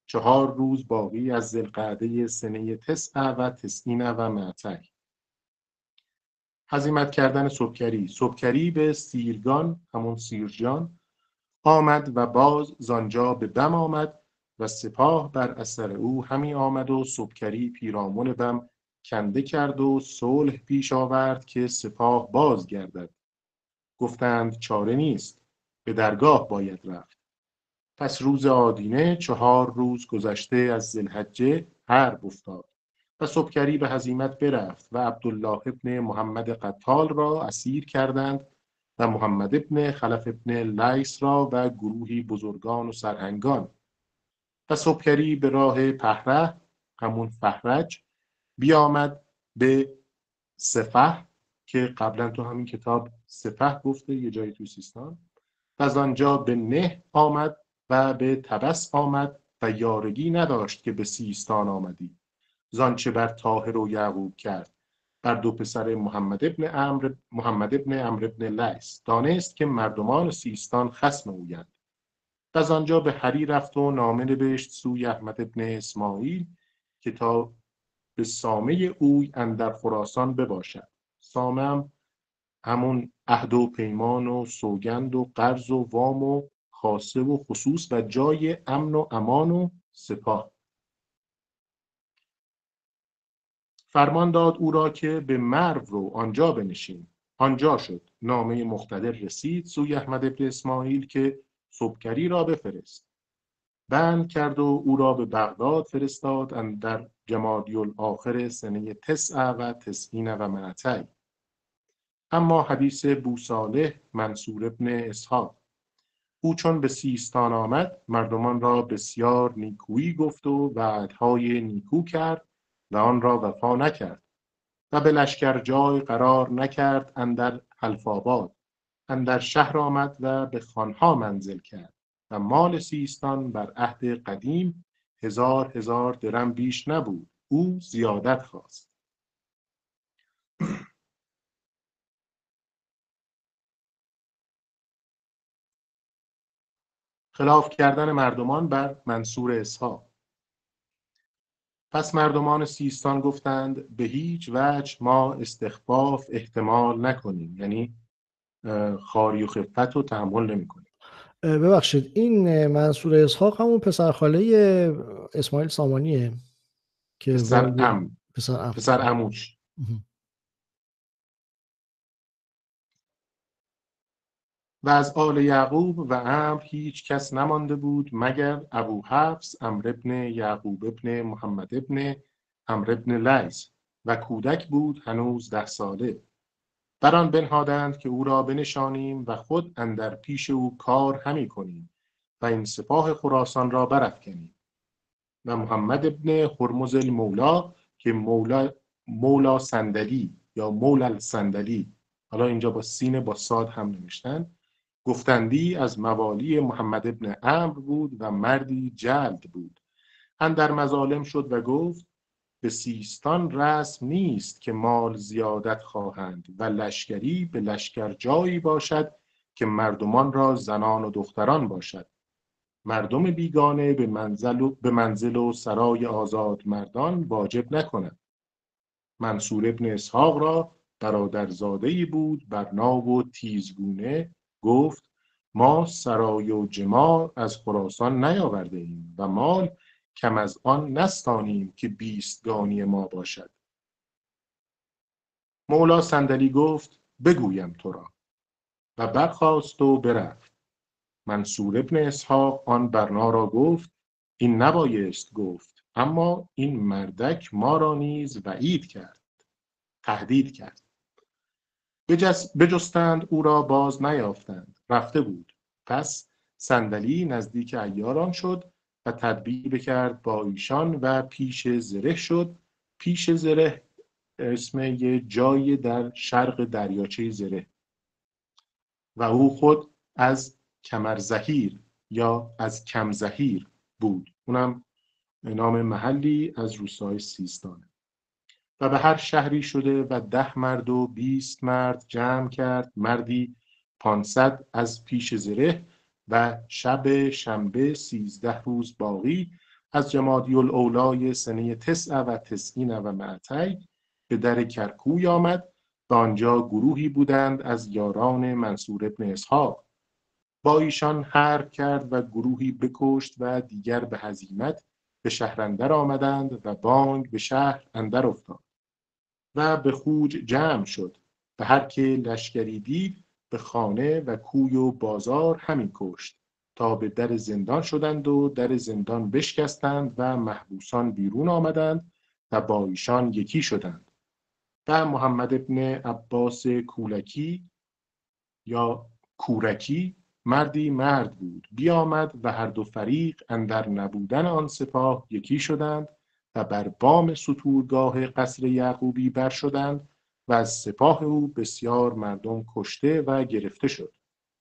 چهار روز باقی از ذوالقعده سنه تسع و تسعین و معتی. هزیمت کردن سبکری. سبکری به سیرگان، همون سیرجان، آمد و باز زانجا به بم آمد و سپاه بر اثر او همی آمد و سبکری پیرامون بم کنده کرد و صلح پیش آورد که سپاه باز گردد. گفتند چاره نیست، به درگاه باید رفت. پس روز آدینه چهار روز گذشته از ذوالحجه حرب افتاد و سبکری به هزیمت برفت و عبدالله ابن محمد قتال را اسیر کردند و محمد ابن خلف ابن لیث را و گروهی بزرگان و سرهنگان. و سبکری به راه پهره، همون فهرج، بیامد به سفح که قبلا تو همین کتاب سفح گفته یه جایی توی سیستان، و از آنجا به نه آمد و به تبس آمد و یارگی نداشت که به سیستان آمدی. زانچه بر طاهر و یعقوب کرد بر دو پسر محمد ابن عمرو محمد ابن عمرو ابن لیث، دانست که مردمان سیستان خصم اویند. و از آنجا به هری رفت و نامه نبشت سوی احمد ابن اسماعیل که تا به سامه اوی اندر خراسان بباشد. سامه هم همون عهد و پیمان و سوگند و قرض و وام و خاصه و خصوص و جای امن و امان و سپاه. فرمان داد او را که به مرو رو آنجا بنشین. آنجا شد. نامه مقتدر رسید سوی احمد ابن اسماعیل که سبکری را بفرست. بند کرد و او را به بغداد فرستاد اندر جمادی الاخر سنه تسع و تسعین و معتی. اما حدیث بوصالح منصور ابن اسحاق. او چون به سیستان آمد مردمان را بسیار نیکویی گفت و وعدهای نیکو کرد و آن را وفا نکرد و به لشکر جای قرار نکرد. اندر حلفاباد اندر شهر آمد و به خانها منزل کرد و مال سیستان بر عهد قدیم هزار هزار درم بیش نبود. او زیادت خواست. خلاف کردن مردمان بر منصور اسحاق. پس مردمان سیستان گفتند به هیچ وجه ما استخفاف احتمال نکنیم، یعنی خاری و خفت رو تحمل نمی کنیم.
ببخشید این منصور اسحاق همون پسر خاله اسماعیل سامانیه که
پسر ام
پسر ام
پسر عموش. و از آل یعقوب و عمرو هیچ کس نمانده بود مگر ابو حفص عمرو ابن یعقوب ابن محمد ابن عمرو ابن لیث و کودک بود هنوز ده ساله. بر آن بنهادند که او را بنشانیم و خود اندر پیش او کار همی کنیم و این سپاه خراسان را برافکنیم. و محمد ابن هرمز المولا که مولا مولا صندلی یا مولا الصندلی، حالا اینجا با سین با صاد هم نوشتن، گفتندی از موالی محمد ابن عمرو بود و مردی جلد بود. اندر مظالم شد و گفت به سیستان رسم نیست که مال زیادت خواهند و لشکری به لشکر جایی باشد که مردمان را زنان و دختران باشد. مردم بیگانه به منزل و, به منزل و سرای آزاد مردان واجب نکند. منصور ابن اسحاق را برادرزاده‌ای بود بر ناو و تیزگونه. گفت ما سرای و جماع از خراسان نیاورده ایم و مال کم از آن نستانیم که بیستگانی ما باشد. مولا صندلی گفت بگویم تو را و برخاست و برفت. منصور ابن اسحاق آن برنا را گفت این نبایست گفت، اما این مردک ما را نیز وعید کرد، تهدید کرد. بجس بجستند او را باز نیافتند، رفته بود. پس صندلی نزدیک عیاران شد و تدبیر بکرد با ایشان و پیش زره شد. پیش زره اسم یه جای در شرق دریاچه زره و او خود از کمرزهیر یا از کمزهیر بود، اونم نام محلی از روستای سیستانه. و به هر شهری شده و ده مرد و بیست مرد جمع کرد، مردی پانصد از پیش زره و شب شنبه سیزده روز باقی از جمادی الاولای سنه تسع و تسعین و معتی به در کرکوی آمد و آنجا گروهی بودند از یاران منصور ابن اسحاق. با ایشان حرب کرد و گروهی بکشت و دیگر به هزیمت به شهر اندر آمدند و بانگ به شهر اندر افتاد و به خوج جمع شد و هر که لشکری دید به خانه و کوی و بازار همین کشت تا به در زندان شدند و در زندان بشکستند و محبوسان بیرون آمدند و با ایشان یکی شدند. و محمد ابن عباس کولکی یا کورکی مردی مرد بود، بیامد و هر دو فریق اندر نبودن آن سپاه یکی شدند و بر بام ستورگاه قصر یعقوبی بر شدند و از سپاه او بسیار مردم کشته و گرفته شد.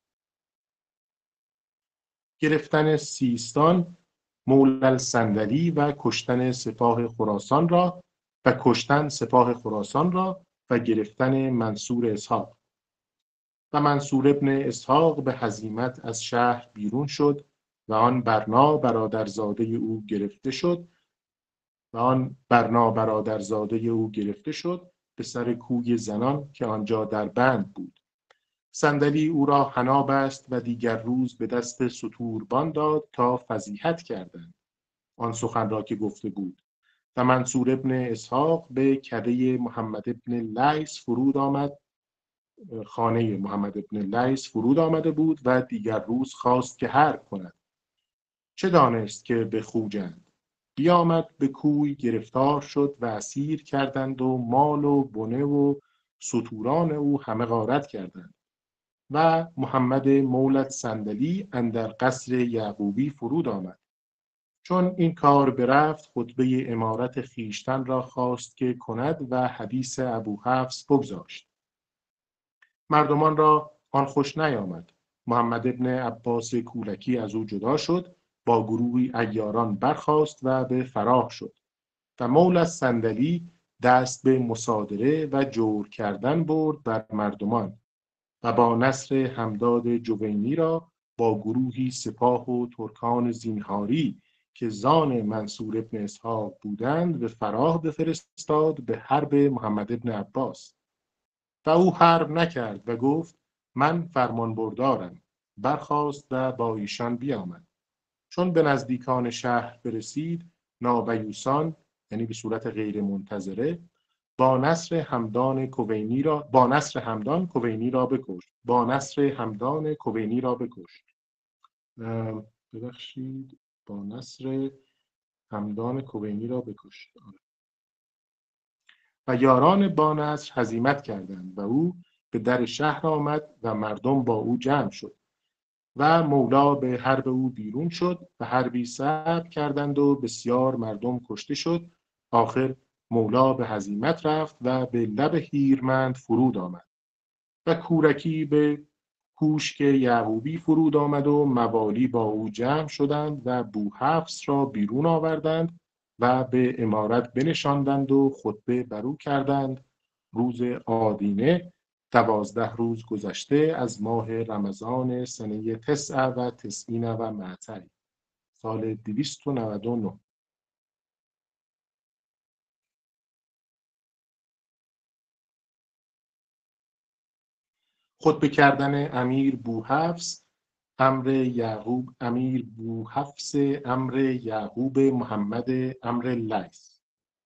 گرفتن سیستان مولی الصندلی و کشتن سپاه خراسان را و کشتن سپاه خراسان را و گرفتن منصور اسحاق. و منصور ابن اسحاق به هزیمت از شهر بیرون شد و آن برنا برادرزاده او گرفته شد و آن برنا برادرزاده او گرفته شد به سر کوی زنان که آنجا در بند بود. صندلی او را حنا بست و دیگر روز به دست ستوربان داد تا فضیحت کردند آن سخن را که گفته بود. و منصور ابن اسحاق به کده محمد ابن لیث فرود آمد خانه محمد ابن لیث فرود آمده بود و دیگر روز خواست که حرب کند. چه دانست که به خوجند. بیامد به کوی گرفتار شد و اسیر کردند و مال و بنه و ستوران او همه غارت کردند. و محمد مولد صندلی اندر قصر یعقوبی فرود آمد. چون این کار برفت خطبه امارت خیشتن را خواست که کند و حدیث ابو حفص بگذاشت. مردمان را آن خوش نیامد. محمد ابن عباس کولکی از او جدا شد، با گروهی عیاران برخاست و به فراه شد. و مولی صندلی دست به مصادره و جور کردن برد بر مردمان و با نصر همداد جوینی را با گروهی سپاه و ترکان زینهاری که زان منصور ابن اسحاق بودند به فراه بفرستاد به حرب محمد ابن عباس. و او حرب نکرد و گفت من فرمان بردارم. برخاست و با ایشان بیامد. چون به نزدیکان شهر برسید نابیوسان یعنی به صورت غیر منتظره با نصر همدان کوینی را با نصر همدان کوینی را بکشت با نصر همدان کوینی را بکشت ببخشید با نصر همدان کوینی را بکشت و یاران با نصر هزیمت کردند و او به در شهر آمد و مردم با او جمع شد و مولا به حرب او بیرون شد و حربی صعب کردند و بسیار مردم کشته شد. آخر مولا به هزیمت رفت و به لب هیرمند فرود آمد. و کورکی به کوشک یعقوبی فرود آمد و موالی با او جمع شدند و بوحفص را بیرون آوردند و به امارت بنشاندند و خطبه بر او کردند. روز آدینه دوازده روز گذشته از ماه رمضان سنه تسع و تسعین و معتی سال دویست و نود و نه. خطبه کردن امیر بوحفص امر یعقوب امیر بوحفص امر یعقوب محمد امر لیث.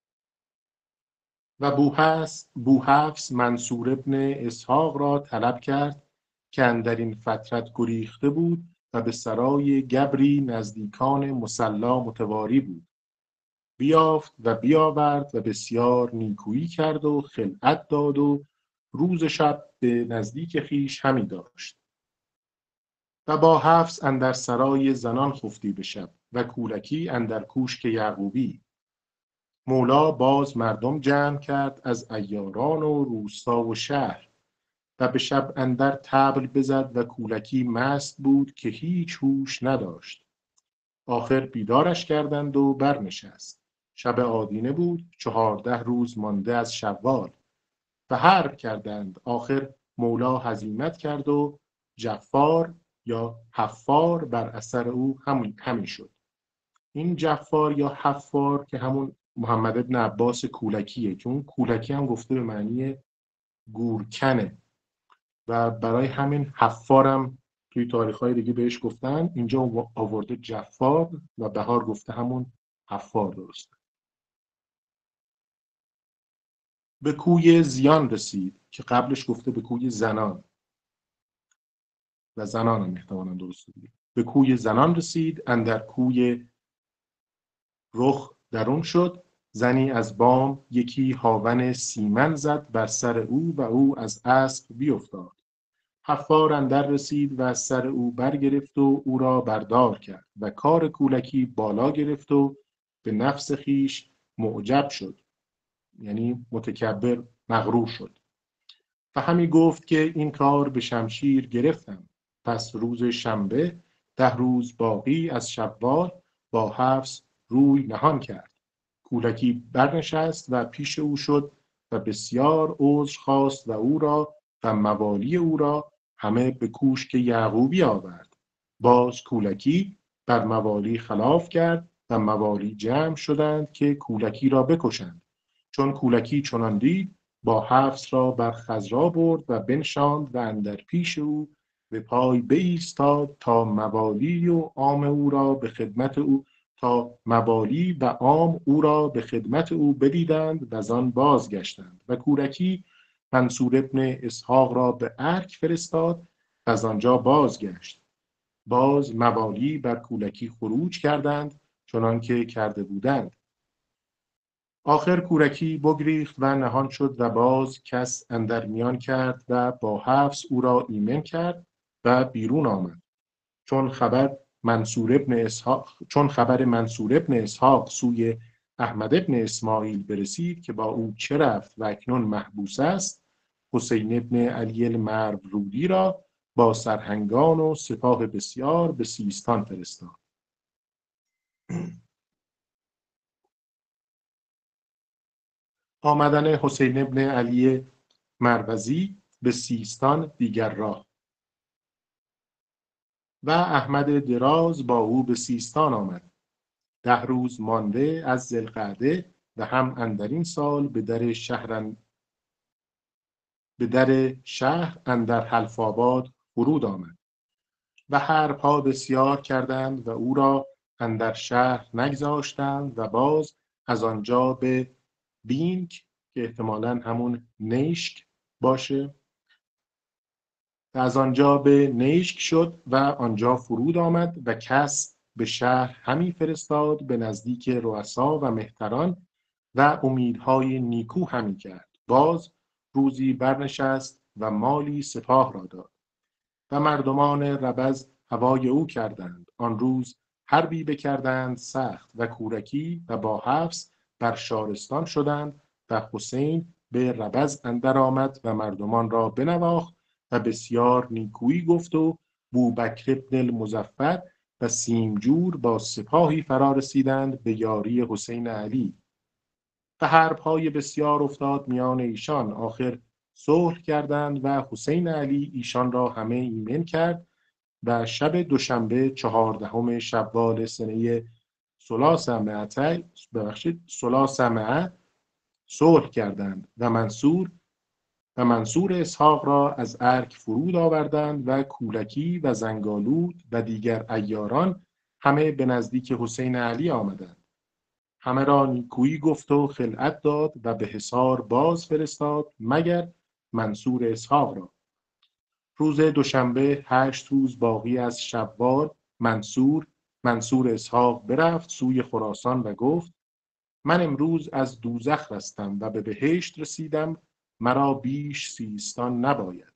و بوحفص بوحفص منصور ابن اسحاق را طلب کرد که اندر این فترت گریخته بود و به سرای گبری نزدیکان مصلا متواری بود. بیافت و بیاورد و بسیار نیکویی کرد و خلعت داد و روز شب به نزدیک خیش همی داشت. و با حفص اندر سرای زنان خفتی به شب و کولکی اندر کوشک یعقوبی. مولا باز مردم جمع کرد از عیاران و روستا و شهر و به شب اندر طبل بزد و کولکی مست بود که هیچ هوش نداشت. آخر بیدارش کردند و برنشست. شب آدینه بود، چهارده روز مانده از شوال و حرب کردند. آخر مولا هزیمت کرد و جفار یا حفار بر اثر او همین همین شد. این جفار یا حفار که همون محمد ابن عباس کولکیه، که اون کولکی هم گفته به معنی گورکنه و برای همین حفارم توی تاریخ‌های دیگه بهش گفتن. اینجا آورده جفار و بهار گفته همون حفار درسته. به کوی زیان رسید که قبلش گفته به کوی زنان و زنان هم احتمالاً درسته دیگه. به کوی زنان رسید، اندر کوی رخ درون شد، زنی از بام یکی هاون سیمن زد بر سر او و او از اسب بیفتاد. حفار اندر رسید و از سر او برگرفت و او را بردار کرد و کار کولکی بالا گرفت و به نفس خیش معجب شد، یعنی متکبر مغرور شد و همی گفت که این کار به شمشیر گرفتم. پس روز شنبه ده روز باقی از شوال با حفص روی نهان کرد. کولکی برنشست و پیش او شد و بسیار عذر خواست و او را و موالی او را همه به کوشک یعقوبی آورد. باز کولکی بر موالی خلاف کرد و موالی جمع شدند که کولکی را بکشند. چون کولکی چنان دید، با حفص را بر خضرا برد و بنشاند و اندر پیش او به پای بایستاد تا موالی و عام او را به خدمت او تا موالی و عام او را به خدمت او بدیدند و از آن بازگشتند. و کولکی منصور ابن اسحاق را به ارک فرستاد و از آنجا بازگشت. باز موالی بر کولکی خروج کردند چنان که کرده بودند. آخر کولکی بگریخت و نهان شد و باز کس اندر میان کرد و با حفص او را ایمن کرد و بیرون آمد. چون خبر منصور ابن اسحاق چون خبر منصور ابن اسحاق سوی احمد ابن اسماعیل برسید که با او چه رفت و اکنون محبوس است، حسین ابن علی المرودی را با سرهنگان و سپاه بسیار به سیستان فرستاد. آمدن حسین ابن علی مروزی به سیستان دیگر راه. و احمد دراز با او به سیستان آمد. ده روز مانده از ذوالقعده و هم اندرین سال به در شهر به در شهر اندر حلف آباد فرود آمد و حربها بسیار کردند و او را اندر شهر نگذاشتند و باز از آنجا به بینک که احتمالاً همون نیشک باشه و از آنجا به نیشک شد و آنجا فرود آمد و کس به شهر همی فرستاد به نزدیک رؤسا و مهتران و امیدهای نیکو همی کرد. باز روزی برنشست و مالی سپاه را داد و مردمان ربز هوای او کردند. آن روز حربی بکردند سخت و کولکی و با حفص بر شارستان شدند و حسین به ربز اندر آمد و مردمان را بنواخت و بسیار نیکویی گفت و بوبکر ابن المظفر و سیمجور با سپاهی فرا رسیدند به یاری حسین علی و حربهای بسیار افتاد میان ایشان. آخر صلح کردند و حسین علی ایشان را همه ایمن کرد و شب دوشنبه چهاردهم شوال سنه ثلاثمائه ببخشید ثلاثمائه صلح کردند و منصور و منصور اسحاق را از ارک فرود آوردند و کولکی و زنگالود و دیگر عیاران همه به نزدیک حسین علی آمدند. همه را نیکویی گفت و خلعت داد و به حصار باز فرستاد مگر منصور اسحاق را. روز دوشنبه هشت روز باقی از شوال منصور منصور اسحاق برفت سوی خراسان و گفت من امروز از دوزخ رستم و به بهشت رسیدم، مرا بیش سیستان نباید.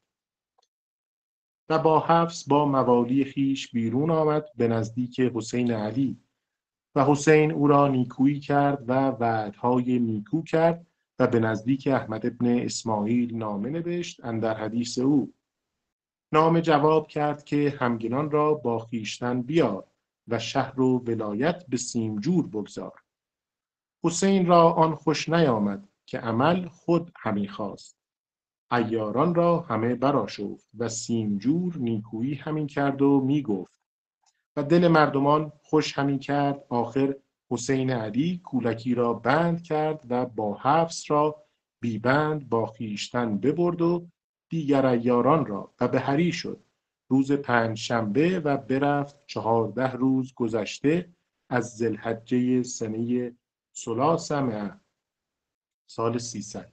و با حفص با موالی خیش بیرون آمد به نزدیک حسین علی و حسین او را نیکویی کرد و وعدهای نیکو کرد و به نزدیک احمد ابن اسماعیل نامه نوشت اندر حدیث او. نامه جواب کرد که همگنان را با خویشتن بیار و شهر و ولایت به سیمجور بگذار. حسین را آن خوش نیامد که عمل خود همی خواست. عیاران را همه برآشفت و سیمجور نیکویی همین کرد و می گفت و دل مردمان خوش همی کرد. آخر حسین علی کولکی را بند کرد و با حفص را بیبند با خویشتن ببرد و دیگر عیاران را و به هری شد روز پنج شنبه و برفت چهارده روز گذشته از ذوالحجه سنه ثلاثمائه سال سیصد.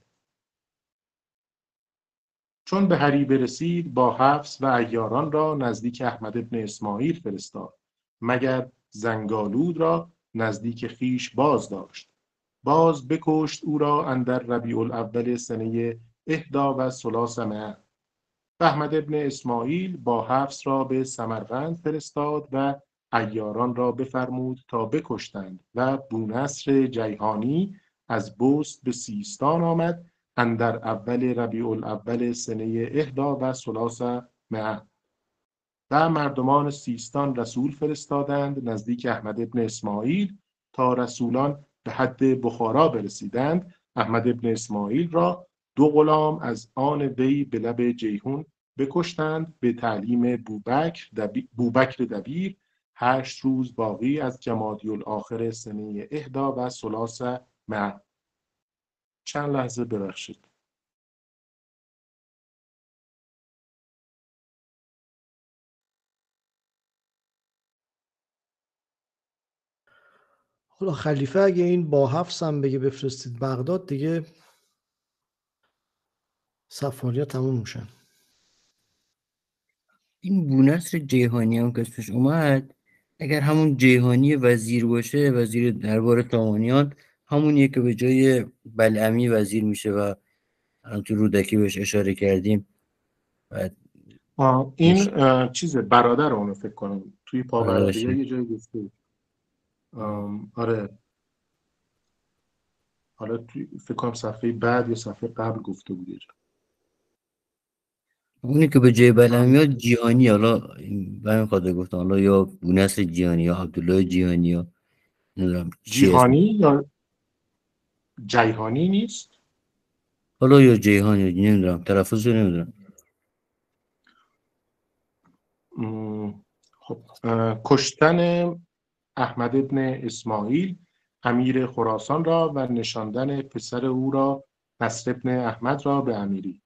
چون به هری برسید با حفص و عیاران را نزدیک احمد ابن اسماعیل فرستاد، مگر زنگالود را نزدیک خیش باز داشت. باز بکشت او را اندر ربیع الاول سنه احدا و ثلاثمائه. احمد ابن اسماعیل با حفص را به سمرقند فرستاد و عیاران را بفرمود تا بکشتند و بونصر جیحانی از بست به سیستان آمد اندر اول ربیع الاول سنه احدا و ثلاثمائه. و مردمان سیستان رسول فرستادند نزدیک احمد ابن اسماعیل تا رسولان به حد بخارا برسیدند. احمد ابن اسماعیل را دو غلام از آن وی به لب جیحون بکشتند به تعلیم بوبکر دبیر, بوبکر دبیر هشت روز باقی از جمادی الاخر سنه احدا و ثلاثمائه. چند لحظه ببخشید.
حالا خلیفه اگه این با حفص هم بگه بفرستید بغداد دیگه سفاریا تموم میشن.
این بونصر جیحانی هم که اسمش اومد، اگر همون جیحانی وزیر باشه، وزیر دربار تامانیان، همونیه که به جای بلعمی وزیر میشه و الان تو رودکی بهش اشاره کردیم. بعد
این چیزه برادر اونو فکر کنم توی پاورقیه یه جای گفته. آره حالا توی فکر کنم صفحه بعد یا صفحه قبل گفته بود.
اونی که به جای بلعمی جیحانی، حالا به این خاطر گفتم، حالا یا بونصر جیحانی یا عبدالله جیحانی یا نمیدونم
جیحانی یا جیحانی نیست،
حالا یا جیحانی نمیدونم، تلفظ رو نمیدونم.
خب کشتن احمد ابن اسماعیل امیر خراسان را و نشاندن پسر او را نصر ابن احمد را به امیری.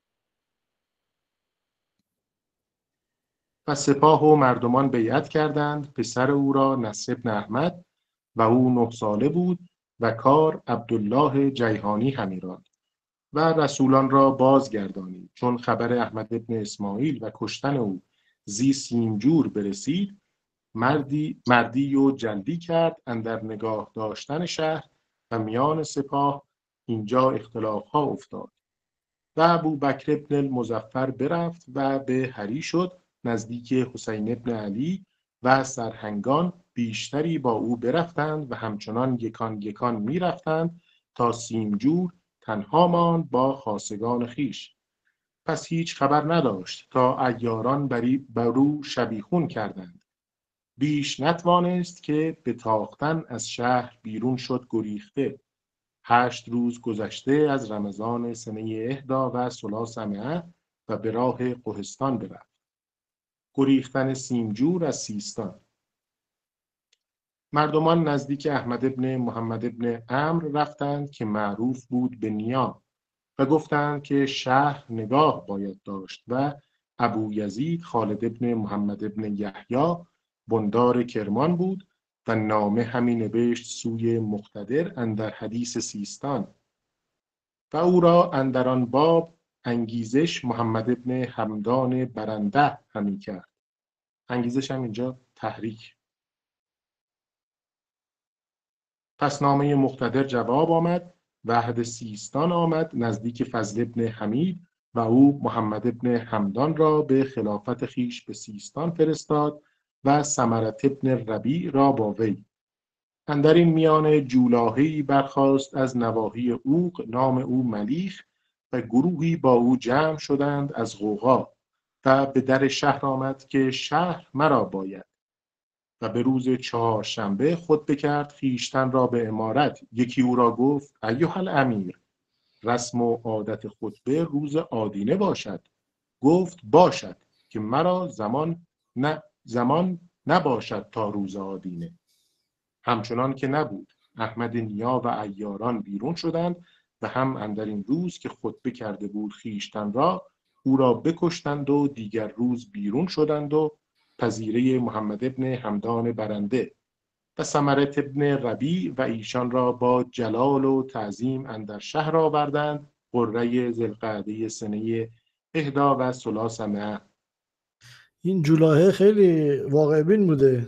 و سپاه و مردمان بیعت کردند پسر او را نصر ابن احمد و او نه ساله بود و کار عبدالله جیحانی همی راند و رسولان را بازگردانید. چون خبر احمد ابن اسماعیل و کشتن او زی سیمجور برسید، مردی مردی و جلدی کرد اندر نگاه داشتن شهر و میان سپاه اینجا اختلاف ها افتاد. و ابوبکر ابن المظفر برفت و به هری شد نزدیک حسین ابن علی و سرهنگان بیشتری با او برفتند و همچنان یکان یکان می رفتند تا سیمجور تنها ماند با خاصگان خیش. پس هیچ خبر نداشت تا عیاران بر او شبیخون کردند. بیش نتوانست که به تاختن از شهر بیرون شد گریخته. هشت روز گذشته از رمضان سنه احدا و ثلاثمائه و به راه قهستان برفت. گریختن سیمجور از سیستان. مردمان نزدیک احمد ابن محمد ابن عمرو رفتند که معروف بود به نیا و گفتند که شهر نگاه باید داشت و ابو یزید خالد ابن محمد ابن یحیی بندار کرمان بود و نامه همی نوشت سوی مقتدر اندر حدیث سیستان و او را اندر آن باب انگیزش محمد ابن همدان برنده همی کرد. انگیزش هم اینجا تحریک. پس نامه مقتدر جواب آمد و عهد سیستان آمد نزدیک فضل ابن حمید و او محمد ابن همدان را به خلافت خیش به سیستان فرستاد و ثمرت ابن ربیع را با وی. اندر این میان جولاهی برخاست از نواحی اوق نام او ملیخ و گروهی با او جمع شدند از غوغا و به در شهر آمد که شهر مرا باید و به روز چهارشنبه خطبه کرد خیشتن را به امارت. یکی او را گفت ایها الامیر، رسم و عادت خطبه روز آدینه باشد. گفت باشد که مرا زمان نه زمان نباشد تا روز آدینه. همچنان که نبود، احمد نیا و عیاران بیرون شدند و هم اندر این روز که خطبه کرده بود خویشتن را، او را بکشتند و دیگر روز بیرون شدند و پذیره محمد ابن همدان برنده و ثمرت ابن ربیع و ایشان را با جلال و تعظیم اندر شهر آوردند قره ذوالقعده سنه احدا و ثلاثمائه.
این جولاهه خیلی واقع بین بوده.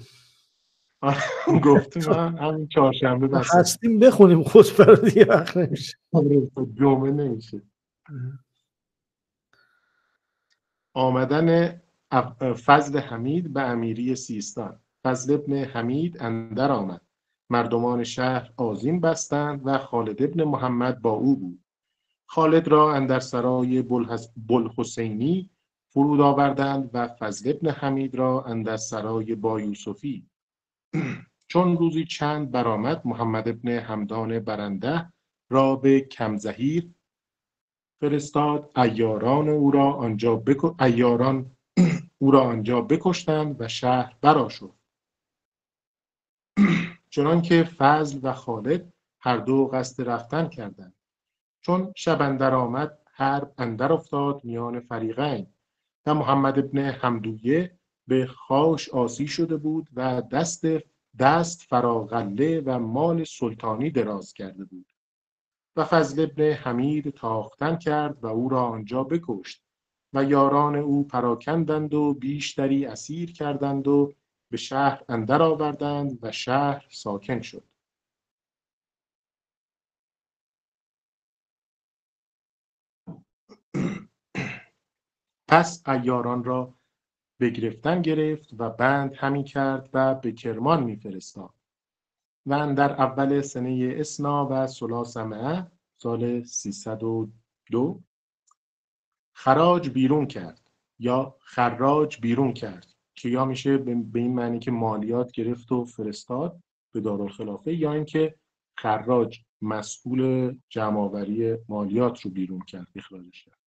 گفتم من همین چهارشنبه بسه
هستیم بخونیم خطبه رو دیگه وقت نمیشه.
جمعه نمیشه. آمدن فضل حمید به امیری سیستان. فضل ابن حمید اندر آمد، مردمان شهر آذین بستند و خالد ابن محمد با او بود. خالد را اندر سرای بوالحسینی فرود آوردند و فضل ابن حمید را اندر سرای بایوسفی. چون روزی چند برآمد، محمد ابن همدان برنده را به کمزهیر فرستاد. عیاران او را آنجا بک... عیاران او را آنجا بکشتند و شهر برآشفت. چنان که فضل و خالد هر دو قصد رفتن کردند. چون شب اندر آمد، حرب اندر افتاد میان فریقین و محمد ابن حمدویه به خاش آسی شده بود و دست دست فراغله و مال سلطانی دراز کرده بود و فضل ابن حمید تاختن کرد و او را آنجا بکشت و یاران او پراکندند و بیشتری اسیر کردند و به شهر اندر آوردند و شهر ساکن شد. پس عیاران را به گرفتن گرفت و بند همی کرد و به کرمان می فرستاد و اندر اول سنه اسنا و ثلاثمائه سال سیصد و دو خراج بیرون کرد یا خراج بیرون کرد که یا میشه به این معنی که مالیات گرفت و فرستاد به دارالخلافه، یا اینکه خراج مسئول جمع‌آوری مالیات رو بیرون کرد، اخراجش کرد.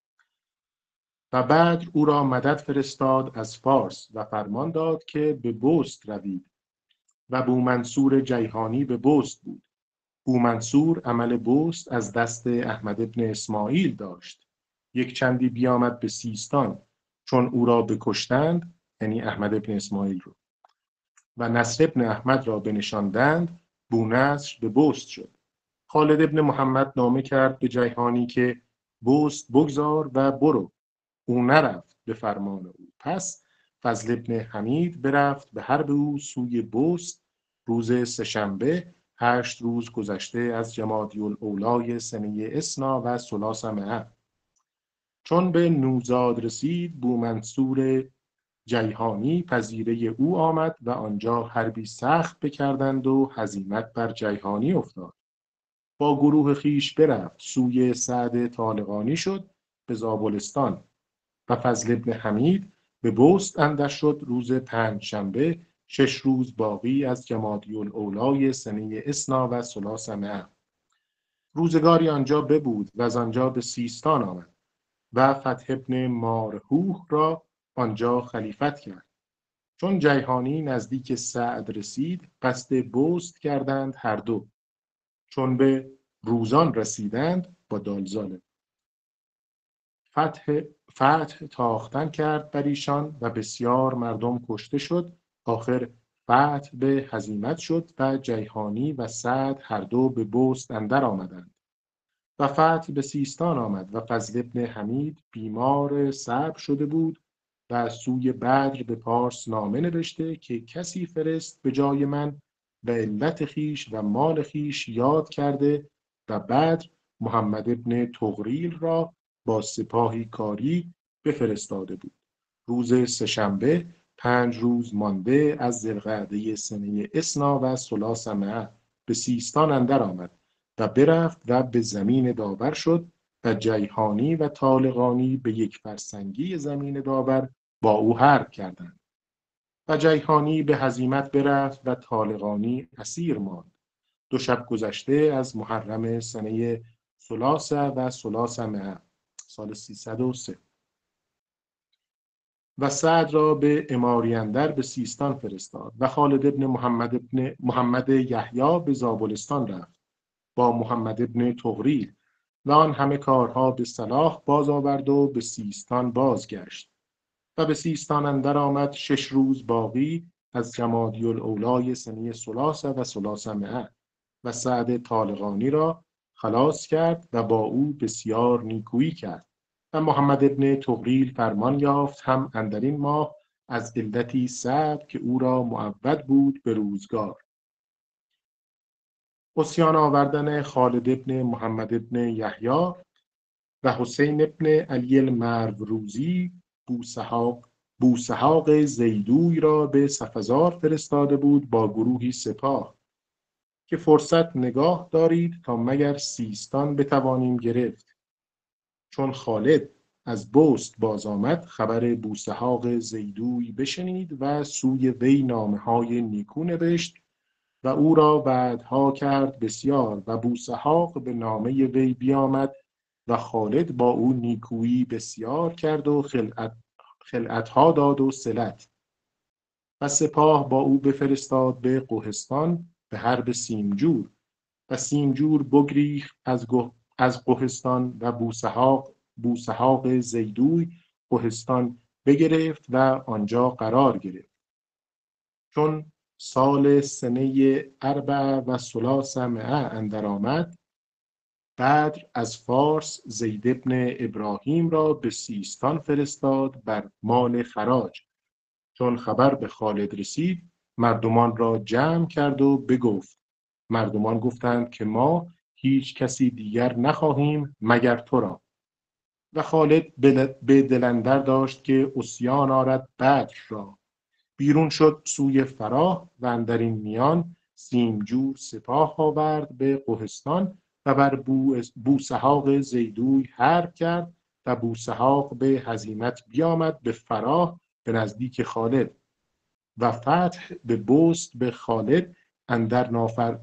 و بعد او را مدد فرستاد از فارس و فرمان داد که به بست روید و بومنصور جیهانی به بست بود. بومنصور عمل بست از دست احمد ابن اسماعیل داشت. یک چندی بیامد به سیستان، چون او را بکشتند، یعنی احمد ابن اسماعیل رو، و نصر ابن احمد را بنشاندند، بونصر به بست شد. خالد ابن محمد نامه کرد به جیهانی که بست بگذار و برو. او نرفت به فرمان او. پس فضل ابن حمید برفت به حرب او سوی بست روز سه‌شنبه هشت روز گذشته از جمادی الاولی سنه اسنا و ثلاثمائه. چون به نوزاد رسید، بومنصور جیهانی پذیره او آمد و آنجا حربی سخت بکردند و هزیمت بر جیهانی افتاد. با گروه خیش برفت سوی سعد طالقانی شد به زابلستان و فضل ابن حمید به بست اندر شد روز پنج شنبه شش روز باقی از جمادی الاولی سنه اسنا و ثلاثمائه. روزگاری آنجا ببود و از آنجا به سیستان آمد و فتح ابن مارحوح را آنجا خلیفت کرد. چون جیهانی نزدیک سعد رسید، قصد بست کردند هر دو. چون به روزان رسیدند با دالزاله فتح فتح تاختن کرد بر ایشان و بسیار مردم کشته شد. آخر فتح به هزیمت شد و جیهانی و سعد هر دو به بست اندر آمدند و فتح به سیستان آمد و فضل ابن حمید بیمار صعب شده بود و از سوی بدر به پارس نامه نوشته که کسی فرست به جای من و علت خیش و مال خیش یاد کرده و بدر محمد ابن طغریل را با سپاهی کاری بفرستاده بود. روز سه‌شنبه پنج روز مانده از ذوالقعده سنه اسنا و ثلاثمائه به سیستان اندر آمد و برفت و به زمین داور شد و جیهانی و طالقانی به یک فرسنگی زمین داور با او حرب کردند و جیهانی به هزیمت برفت و طالقانی اسیر ماند. دو شب گذشته از محرم سنه ثلاثه و ثلاثمائه سال سیصد و سه. و سعد را به اماریندر به سیستان فرستاد و خالد ابن محمد ابن محمد یحیی به زابلستان رفت با محمد ابن طغریل و آن همه کارها به صلاح باز آورد و به سیستان بازگشت و به سیستان اندر آمد. شش روز باقی از جمادی الاولی سنه ثلاث و ثلاثمائه و سعد طالقانی را خلاص کرد و با او بسیار نیکویی کرد و محمد ابن طغریل فرمان یافت هم اندرین ماه از علتی صعب که او را معود بود به روزگار. عصیان آوردن خالد ابن محمد ابن یحیی و حسین ابن علی المروزی بوسحاق بوسحاق زیدوی را به سفزار فرستاده بود با گروهی سپاه که فرصت نگاه دارید تا مگر سیستان بتوانیم گرفت. چون خالد از بست باز آمد خبر بوسحاق زیدوی بشنید و سوی وی نامه‌های نیکو نوشت و او را وعدها کرد بسیار و بوسحاق به نامه وی بیامد و خالد با او نیکویی بسیار کرد و خلعت خلعتها داد و صلت و سپاه با او بفرستاد به قهستان به حرب سیمجور و سیمجور بگریخت از از قهستان و بوسحاق بوسحاق زیدوی قهستان بگرفت و آنجا قرار گرفت. چون سال سنه اربع و ثلاثمائه اندر آمد بدر از فارس زید ابن ابراهیم را به سیستان فرستاد بر مال خراج. چون خبر به خالد رسید مردمان را جمع کرد و بگفت. مردمان گفتند که ما هیچ کسی دیگر نخواهیم مگر تو را. و خالد به دل اندر داشت که عصیان آرد بدر را. بیرون شد سوی فراه و اندرین میان سیمجور سپاه آورد به قهستان و بر بوسحاق زیدوی حرب کرد و بوسحاق به هزیمت بیامد به فراه به نزدیک خالد و فتح به بست به خالد اندر نافر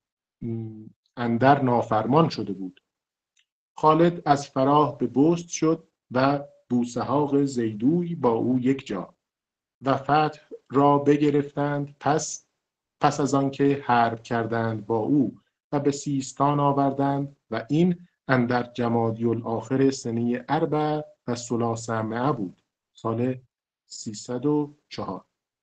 اندر نافرمان شده بود. خالد از فراه به بست شد و بوسحاق زیدوی با او یک جا و فتح را بگرفتند. پس پس از آنکه حرب کردند با او و به سیستان آوردند و این اندر جمادی الاخر سنه اربع و ثلاثمائه بود، سال سیصد و چهار.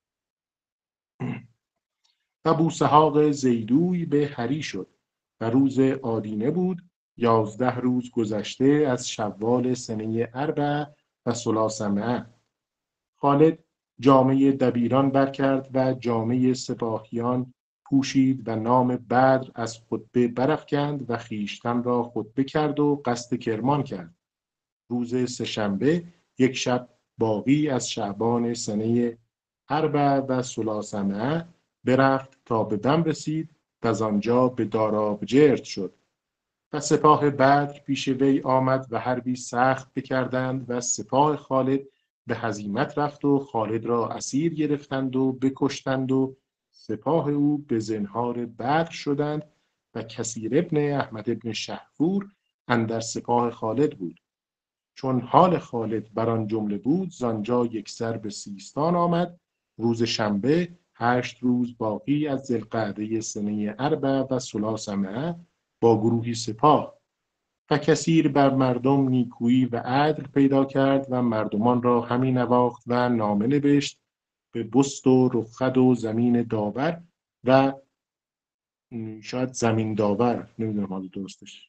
و بوسحاق زیدوی به هری شد و روز آدینه بود. یازده روز گذشته از شوال سنه اربع و ثلاثمائه. خالد جامه دبیران برکرد و جامه سپاهیان پوشید و نام بدر از خطبه برافکند و خویشتن را خطبه کرد و قصد کرمان کرد. روز سه‌شنبه یک شب باقی از شعبان سنه اربع و ثلاثمائه برفت تا به دم رسید و از آنجا به دارابجرد شد و سپاه بدر پیش وی آمد و حربی سخت بکردند و سپاه خالد به هزیمت رفت و خالد را اسیر گرفتند و بکشتند و سپاه او به زنهار بدر شدند و کثیر ابن احمد ابن شهپور اندر سپاه خالد بود. چون حال خالد بر آن جمله بود زانجا یکسر به سیستان آمد. روز شنبه هشت روز باقی از ذوالقعده سنه اربع و ثلاثمائه با گروهی سپاه و کثیر بر مردم نیکویی و عدل پیدا کرد و مردمان را همی نواخت و نامه نوشت به بست و رخد و زمین داور و شاید زمین داور، نمیدونم حالا درستش،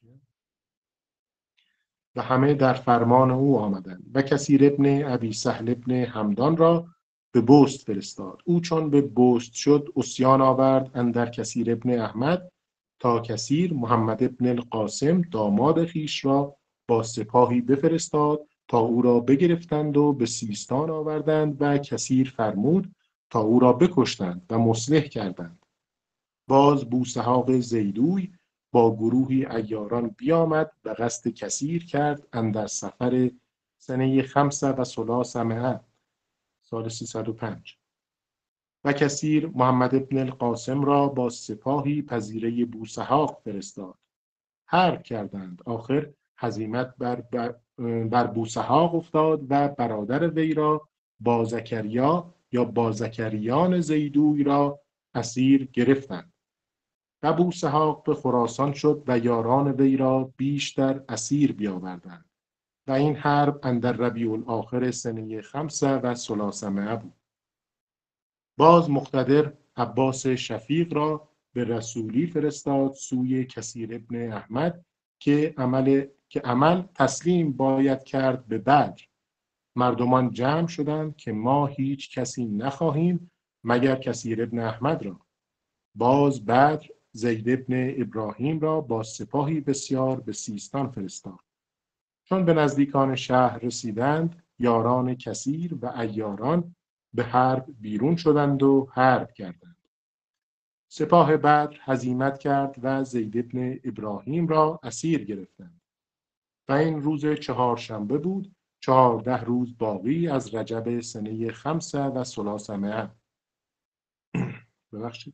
و همه در فرمان او آمدند. و کثیر ابن ابی سهل ابن همدان را به بست فرستاد. او چون به بست شد عصیان آورد اندر کثیر ابن احمد تا کثیر محمد ابن القاسم داماد خویش را با سپاهی بفرستاد تا او را بگرفتند و به سیستان آوردند و کثیر فرمود تا او را بکشتند و مصلح کردند. باز بوسحاق زیدوی با گروهی عیاران بیامد و قصد کثیر کرد اندر سفر سنه خمس و ثلاثمائه، سال سیصد و پنج. و کثیر محمد ابن القاسم را با سپاهی پذیره بوسحاق فرستاد. حرب کردند. آخر هزیمت بر, بر, بر بوسحاق افتاد و برادر وی را با زکریا یا با زکریان زیدوی را اسیر گرفتند. و بوسحاق به خراسان شد و یاران وی را بیشتر اسیر بیاوردند. و این حرب اندر ربیع الاخر سنه خمسه و ثلاثمائه بود. باز مقتدر عباس شفیق را به رسولی فرستاد سوی کثیر ابن احمد که عمل که عمل تسلیم باید کرد به بدر. مردمان جمع شدند که ما هیچ کسی نخواهیم مگر کثیر ابن احمد را. باز بدر زید ابن ابراهیم را با سپاهی بسیار به سیستان فرستاد. چون به نزدیکان شهر رسیدند، یاران کثیر و عیاران به حرب بیرون شدند و حرب کردند. سپاه بدر هزیمت کرد و زید ابن ابراهیم را اسیر گرفتند. و این روز چهارشنبه بود، چهارده روز باقی از رجب سنه خمسه و ثلاثمائه. ببخشید.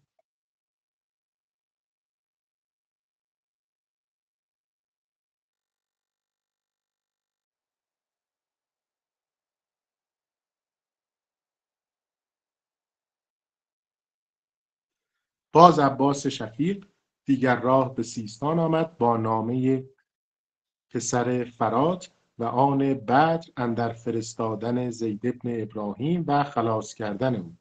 باز عباس شفیق دیگر راه به سیستان آمد با نامه پسر فرات و آن بدر اندر فرستادن زید ابن ابراهیم و خلاص کردن او.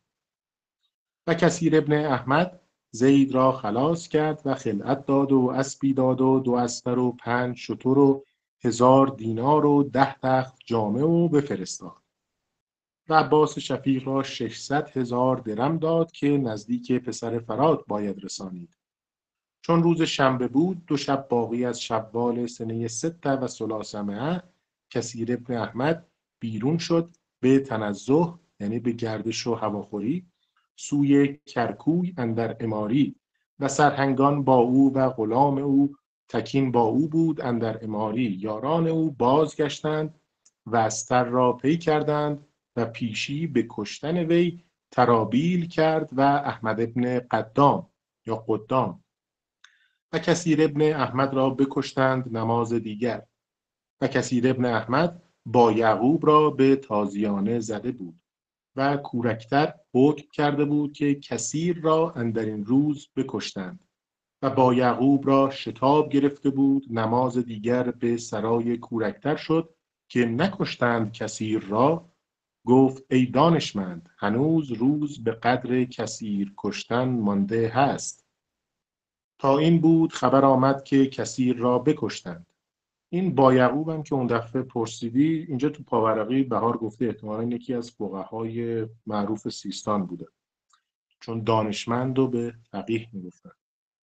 و کثیر ابن احمد زید را خلاص کرد و خلعت داد و اسبی داد و دو استر و پنج شتر و هزار دینار و ده تخت جامه و بفرستاد. و عباس شفیق را ششصد هزار درم داد که نزدیک پسر فرات باید رسانید. چون روز شنبه بود، دو شب باقی از شوال سنه سته و ثلاثمائه، کثیر ابن احمد بیرون شد به تنزه، یعنی به گردش و هواخوری، سوی کرکوی اندر اماری. و سرهنگان با او و غلام او تکین با او بود اندر اماری. یاران او بازگشتند و استر را پی کردند و پیشی به کشتن وی ترابیل کرد و احمد ابن قدام یا قدام. و کثیر ابن احمد را بکشتند نماز دیگر. و کثیر ابن احمد با یعقوب را به تازیانه زده بود و کورکتر حکم کرده بود که کثیر را اندر این روز بکشتند. و با یعقوب را شتاب گرفته بود، نماز دیگر به سرای کورکتر شد که نکشتند کثیر را. گفت ای دانشمند، هنوز روز به قدر کثیر کشتن مانده هست. تا این بود خبر آمد که کثیر را بکشتند. این با یعقوب هم که اون دفعه پرسیدی اینجا تو پاورقی بهار گفته احتمالاً یکی از فقهای معروف سیستان بوده، چون دانشمند و به فقیه میگفتن.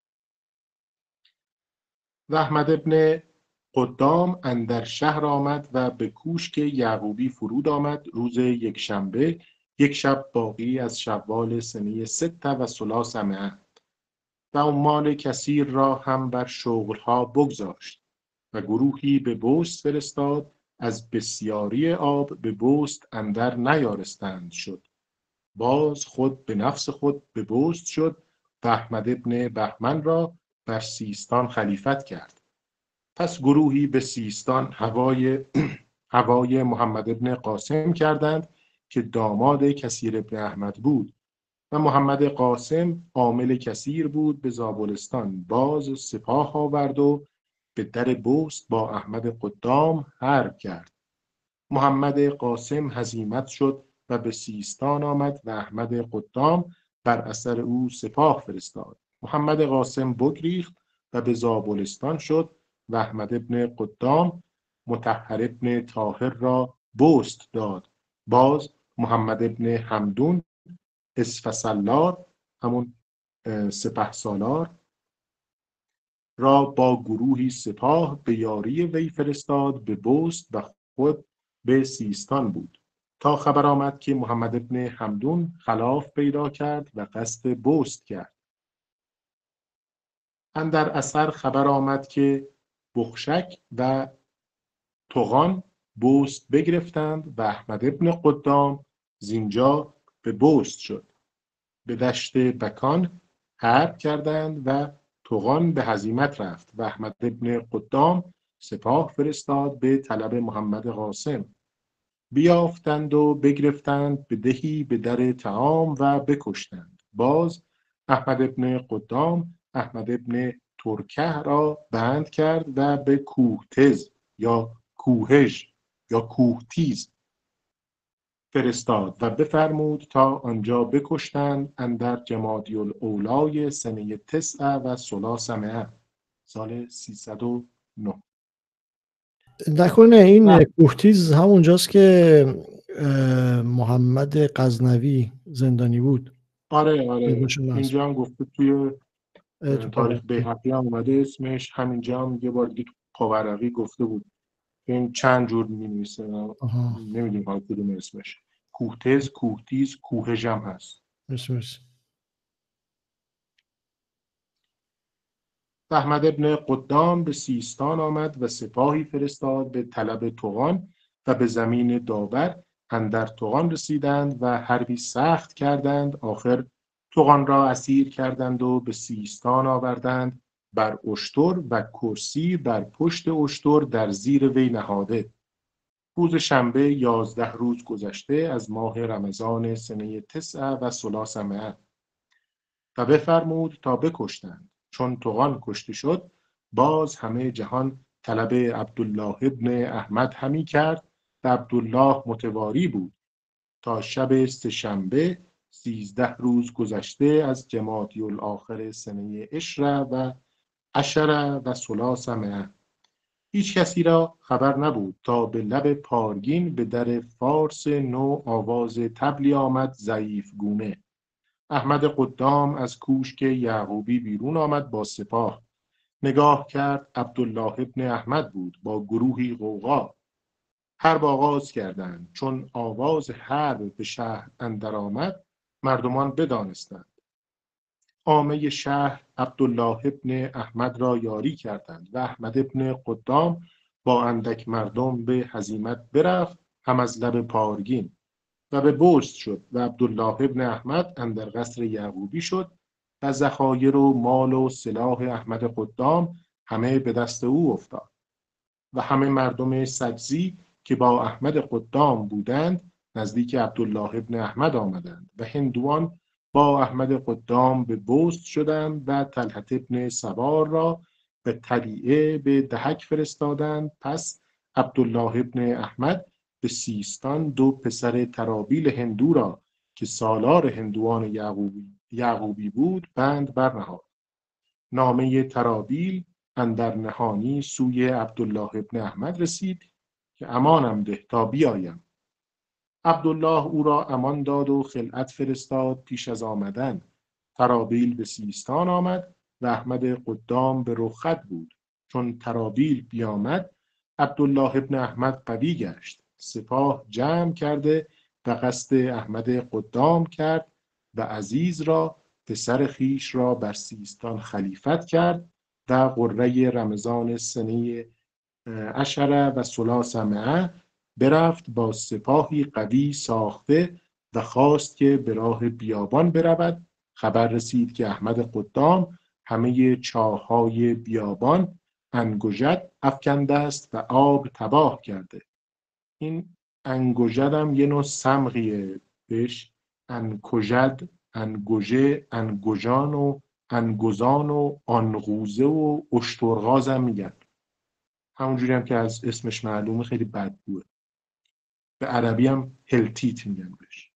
و احمد ابن قدام اندر شهر آمد و به کوشک یعقوبی فرود آمد روز یک شنبه، یک شب باقی از شوال سنه سته و ثلاثمائه. و عمال کثیر را هم بر شغلها بگذاشت و گروهی به بست فرستاد، از بسیاری آب به بست اندر نیارستند شد. باز خود به نفس خود به بست شد و احمد ابن بهمن را بر سیستان خلیفت کرد. پس گروهی به سیستان هوای هوای محمد ابن قاسم کردند که داماد کثیر ابن احمد بود. و محمد قاسم عامل کثیر بود به زابلستان. باز سپاه آورد و به در بست با احمد قدام حرب کرد. محمد قاسم هزیمت شد و به سیستان آمد و احمد قدام بر اثر او سپاه فرستاد. محمد قاسم بگریخت و به زابلستان شد و احمد ابن قدام مطهر ابن طاهر را بست داد. باز محمد ابن حمدون اسفسلار، همون سپه سالار، را با گروهی سپاه به یاری وی فرستاد به بست و خود به سیستان بود. تا خبر آمد که محمد ابن حمدون خلاف پیدا کرد و قصد بست کرد. اندر اثر خبر آمد که بخشک و طغان بست بگرفتند و احمد ابن قدام زینجا به بست شد. به دشت بکان حرب کردند و طغان به هزیمت رفت و احمد ابن قدام سپاه فرستاد به طلب محمد قاسم. بیافتند و بگرفتند به دهی به در طعام و بکشتند. باز احمد ابن قدام احمد ابن ترکه را بند کرد و به کوهتز یا کوهژ یا کوهتیز فرستاد و بفرمود تا آنجا بکشتند اندر جمادی الاولای سنه تسع و ثلاثمائه سال سیصد و نه.
نکنه این
نه.
کوهتیز همونجاست که اه، محمد غزنوی زندانی بود؟
آره آره
بگوشم هست.
اینجا هم گفته توی
اه، تو
تاریخ
پاورقی.
بیهقی هم اومده اسمش، همینجا هم یه بار دیگه تو پاورقی گفته بود. این چند جور می نویسه
آها،
نمیدونیم حالا کدوم اسمش، کوهتز، کوهتیز، کوهژم هست.
مرسی مرسی.
احمد ابن قدام به سیستان آمد و سپاهی فرستاد به طلب تغان و به زمین داور اندر تغان رسیدند و حربی سخت کردند. آخر تغان را اسیر کردند و به سیستان آوردند، بر اشتر و کرسی بر پشت اشتر در زیر وی نهاده. روز شنبه یازده روز گذشته از ماه رمضان سنه تسع و ثلاثمائه و بفرمود تا بکشتند. چون تغان کشته شد، باز همه جهان طلب عبدالله ابن احمد همی کرد و عبدالله متواری بود تا شب سه‌شنبه سیزده روز گذشته از جمادی الاخر سنه عشر و عشر و ثلاثمائه. هیچ کسی را خبر نبود تا به لب پارگین به در فارس نو آواز طبلی آمد ضعیف گونه. احمد قدام از کوشک یعقوبی بیرون آمد با سپاه. نگاه کرد عبدالله ابن احمد بود با گروهی غوغا. حرب آغاز کردند. چون آواز حرب به شهر اندر آمد، مردمان بدانستند. عامه شهر عبدالله ابن احمد را یاری کردند و احمد ابن قدام با اندک مردم به هزیمت برفت هم از لب پارگین و به بست شد و عبدالله ابن احمد اندر قصر یعقوبی شد و ذخایر و مال و سلاح احمد قدام همه به دست او افتاد و همه مردم سجزی که با احمد قدام بودند نزدیک عبدالله ابن احمد آمدند و هندوان با احمد قدام به بست شدند و طلحت ابن سوار را به طلیعه به دهک فرستادند. پس عبدالله ابن احمد به سیستان دو پسر ترابیل هندو را که سالار هندوان یعقوبی, یعقوبی بود بند برنهاد. نامه ترابیل اندر نهانی سوی عبدالله ابن احمد رسید که امانم ده تا بیایم. عبدالله او را امان داد و خلعت فرستاد. پیش از آمدن ترابیل به سیستان آمد و احمد قدام به رخت بود. چون ترابیل بیامد، عبدالله ابن احمد قوی گشت، سپاه جمع کرده و قصد احمد قدام کرد و عزیز را پسر خیش را بر سیستان خلیفت کرد و قره رمضان سنه عشر و ثلاثمائه برفت با سپاهی قوی ساخته و خواست که به راه بیابان برود. خبر رسید که احمد قدام همه چاه‌های بیابان انگژد افکنده است و آب تباه کرده. این انگژد هم یه نوع سمغیه، بهش انکژد، انگژه، انگژان و انگزان و آنغوزه و اشترغاز هم میگن. همونجوری هم که از اسمش معلومه خیلی بدبوه. به عربی هم هلتیت میگن بهش.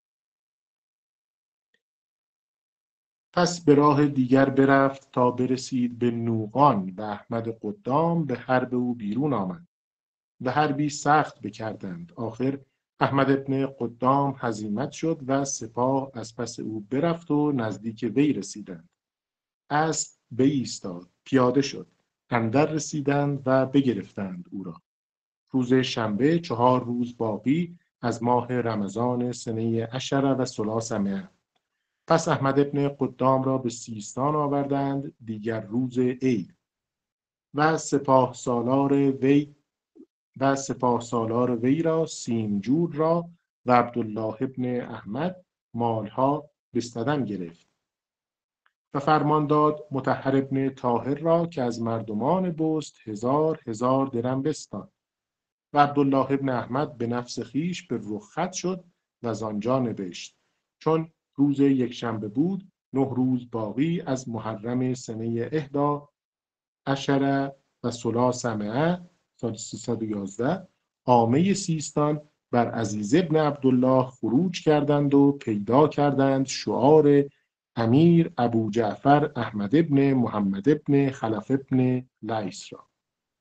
پس به راه دیگر برفت تا برسید به نوقان و احمد قدام به حرب او بیرون آمد و حربی سخت بکردند. آخر احمد ابن قدام هزیمت شد و سپاه از پس او برفت و نزدیک وی رسیدند. اسب بایستاد، پیاده شد، اندر رسیدند و بگرفتند او را. روز شنبه چهار روز باقی از ماه رمضان سنه عشر و ثلاثمائه. پس احمد ابن قدام را به سیستان آوردند دیگر روز عید و سپاه سالار وی و سپاه سالار وی را سیمجور را و عبدالله ابن احمد مالها بستدن گرفت و فرمان داد مطهر ابن طاهر را که از مردمان بست هزار هزار درم بستان و عبدالله ابن احمد به نفس خیش به رخت شد و از آنجا نوشت: چون روز یکشنبه بود، نه روز باقی از محرم سنه احدا عشره و ثلاثمائه سال سیصد و یازده، عامه سیستان بر عزیز ابن عبدالله خروج کردند و پیدا کردند شعار امیر ابو جعفر احمد ابن محمد ابن خلف ابن لیث را.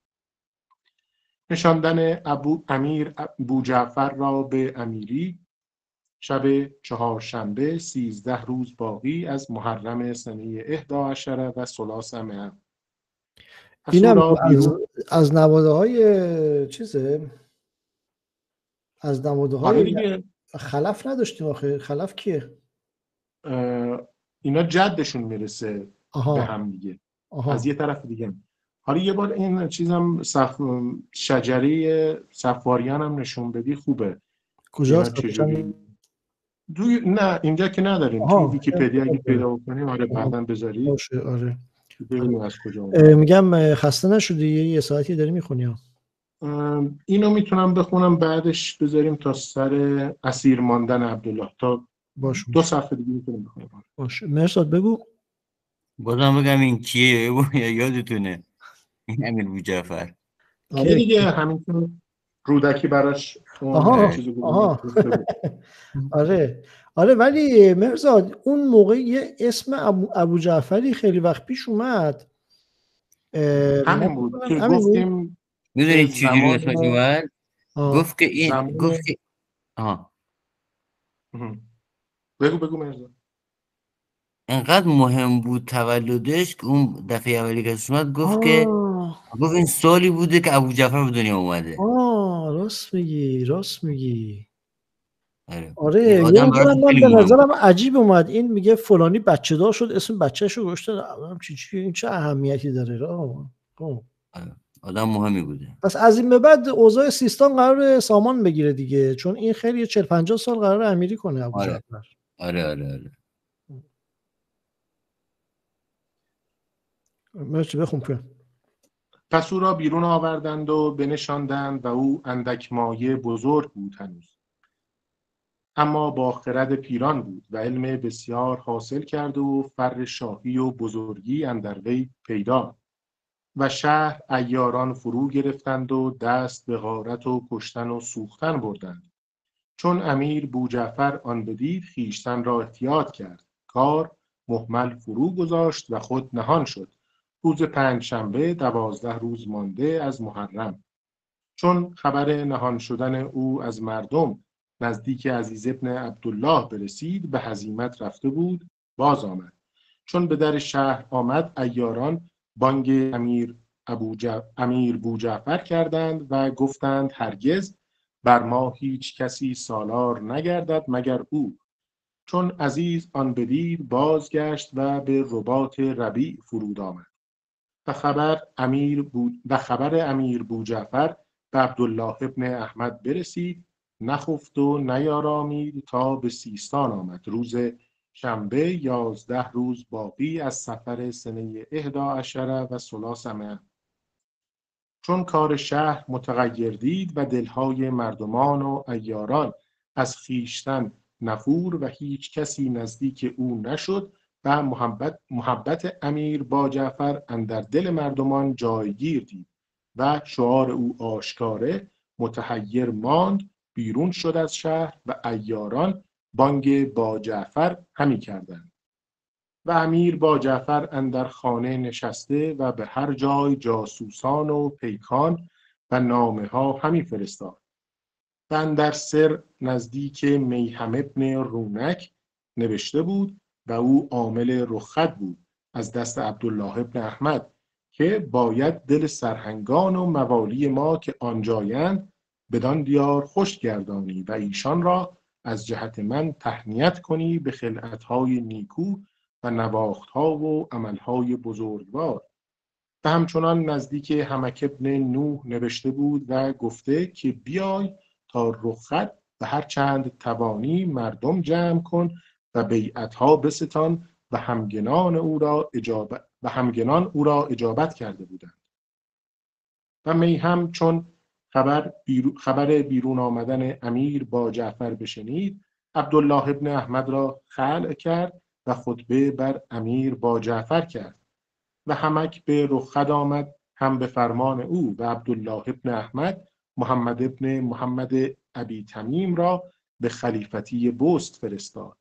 نشاندن ابو امیر ابو جعفر را به امیری شب چهارشنبه سیزده روز باقی از محرم سنه احدا عشره و ثلاثمائه.
اینم از, از نواده های چیزه، از نواده های خلف نداشتیم آخه. خلف کیه؟
اینا جدشون میرسه
آها.
به هم دیگه.
آها.
از یه طرف دیگه. حالا یه بار این چیزم صف... شجره صفواریان هم نشون بدی خوبه.
کجاست؟
چجوری؟ دوی... نه اینجا که نداریم. توی ویکی‌پدیا اگه پیدا بکنیم آره بعداً بذاری.
باشه آره.
ببینیم از کجا
اومده. میگم خسته نشدی یه ساعتی داری میخونی؟
اینو میتونم بخونم بعدش بذاریم تا سر اسیر ماندن عبدالله تا
باشه.
دو صفحه دیگه میتونیم بخونیم.
باشه. مرساد بگو.
بازم بگم این کیه یا یادتونه؟ این امیر بوجعفر.
آره دیگه همینطور رودکی براش
آها آها آره آره. ولی مرزاد اون موقع یه اسم ابو, ابو جعفری خیلی وقت پیش اومد.
همین بود که گفتیم.
میدونید چجوری اسمش اومد؟ گفت که این زمان... گفت که آها
بگو بگو مرزاد.
انقدر مهم بود تولدش که اون دفعه اولی که اومد گفت آه. که گفت این سالی بوده که ابو جعفر به دنیا اومده.
آه راست میگی راست میگی.
آره,
آره. یه من به نظرم عجیب اومد این میگه فلانی بچه دار شد اسم بچه‌شو گذاشته. چی چی این چه اهمیتی داره؟ آه.
آره. آدم مهمی بوده.
پس از این به بعد اوضاع سیستان قرار سامان بگیره دیگه، چون این خیلی چهل پنجاه سال قرار امیری کنه ابو
آره.
جعفر.
آره آره آره.
مرسی بخون که
پس او را بیرون آوردند و بنشاندند و او اندک مایه بزرگ بود هنوز، اما با خرد پیران بود و علم بسیار حاصل کرد و فر شاهی و بزرگی اندر وی پیدا. و شهر عیاران فرو گرفتند و دست به غارت و کشتن و سوختن بردند. چون امیر بوجعفر آن بدید خویشتن را احتیاط کرد، کار مهمل فرو گذاشت و خود نهان شد. روز پنجشنبه دوازده روز مانده از محرم. چون خبر نهان شدن او از مردم نزدیک عزیز ابن عبدالله برسید، به هزیمت رفته بود، باز آمد. چون به در شهر آمد عیاران بانگ امیر ابو جع... امیر بوجعفر کردند و گفتند هرگز بر ما هیچ کسی سالار نگردد مگر او. چون عزیز آن بدید بازگشت و به رباط ربیع فرود آمد. و خبر امیر بود و خبر امیر بوجعفر به عبدالله ابن احمد برسید، نخفت و نیارامید تا به سیستان آمد. روز شنبه یازده روز باقی از سفر سنه احدا عشره و ثلاثمائه. چون کار شهر متغیر دید و دلهای مردمان و عیاران از خویشتن نفور و هیچ کسی نزدیک او نشد و محبت, محبت امیر با جعفر اندر دل مردمان جایگیر دید و شعار او آشکاره متحیر ماند. بیرون شد از شهر و عیاران بانگ با جعفر همی کردند. و امیر با جعفر اندر خانه نشسته و به هر جای جاسوسان و پیکان و نامه ها همی فرستاد. و اندر سر نزدیک میهم ابن رونک نوشته بود و او عامل رخت بود از دست عبدالله ابن احمد، که باید دل سرهنگان و موالی ما که آنجایند بدان دیار خوش گردانی و ایشان را از جهت من تهنیت کنی به خلعتهای نیکو و نواختها و عملهای بزرگوار. و همچنان نزدیک حمک ابن نوح نوشته بود و گفته که بیای تا رخت و هر چند توانی مردم جمع کن و بیعتها بستان و همگنان او را اجابت و همگنان او را اجابت کرده بودند. و میهم چون خبر, بیرو خبر بیرون آمدن امیر با جعفر بشنید، عبدالله ابن احمد را خلع کرد و خطبه بر امیر با جعفر کرد و همک به رخد آمد، هم به فرمان او و عبدالله ابن احمد محمد ابن محمد ابی تمیم را به خلیفتی بست فرستاد.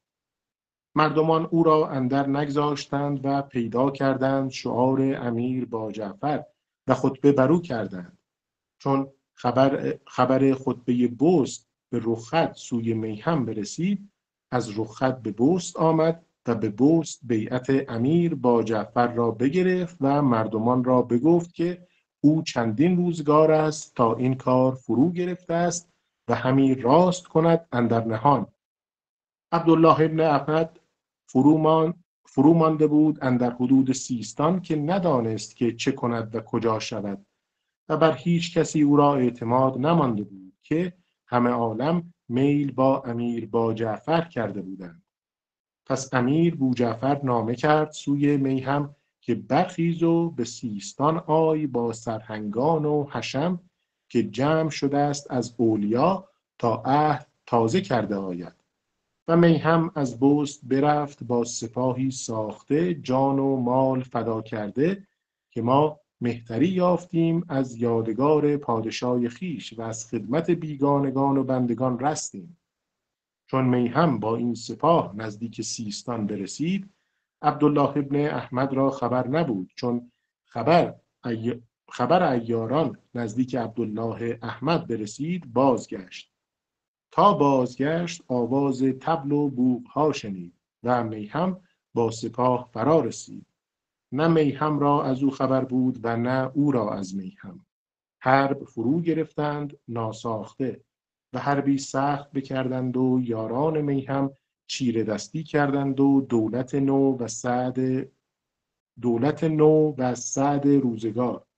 مردمان او را اندر نگذاشتند و پیدا کردند شعار امیر با جعفر و خطبه برو کردند. چون خبر, خبر خطبه بست به رخد سوی میهم برسید، از رخد به بست آمد و به بست بیعت امیر با جعفر را بگرفت و مردمان را بگفت که او چندین روزگار است تا این کار فرو گرفته است و همی راست کند اندر نهان. عبدالله ابن احمد فرو فرو مانده بود اندر حدود سیستان که ندانست که چه کند و کجا شود و بر هیچ کسی او را اعتماد نمانده بود که همه عالم میل با امیر با جعفر کرده بودند. پس امیر بو جعفر نامه کرد سوی میهم که برخیز و به سیستان آی با سرهنگان و حشم که جمع شده است از اولیا تا عهد تازه کرده آید. و میهم از بست برفت با سپاهی ساخته جان و مال فدا کرده که ما مهتری یافتیم از یادگار پادشاه خیش و از خدمت بیگانگان و بندگان رستیم. چون میهم با این سپاه نزدیک سیستان برسید، عبدالله ابن احمد را خبر نبود. چون خبر ای... خبر عیاران نزدیک عبدالله احمد برسید، بازگشت. تا بازگشت آواز طبل و بوق‌ها شنید و میهم با سپاه فرا رسید. نه میهم را از او خبر بود و نه او را از میهم. حرب فرو گرفتند ناساخته و حربی سخت بکردند و یاران میهم چیره دستی کردند و دولت نو و سعد دولت نو و سعد روزگار.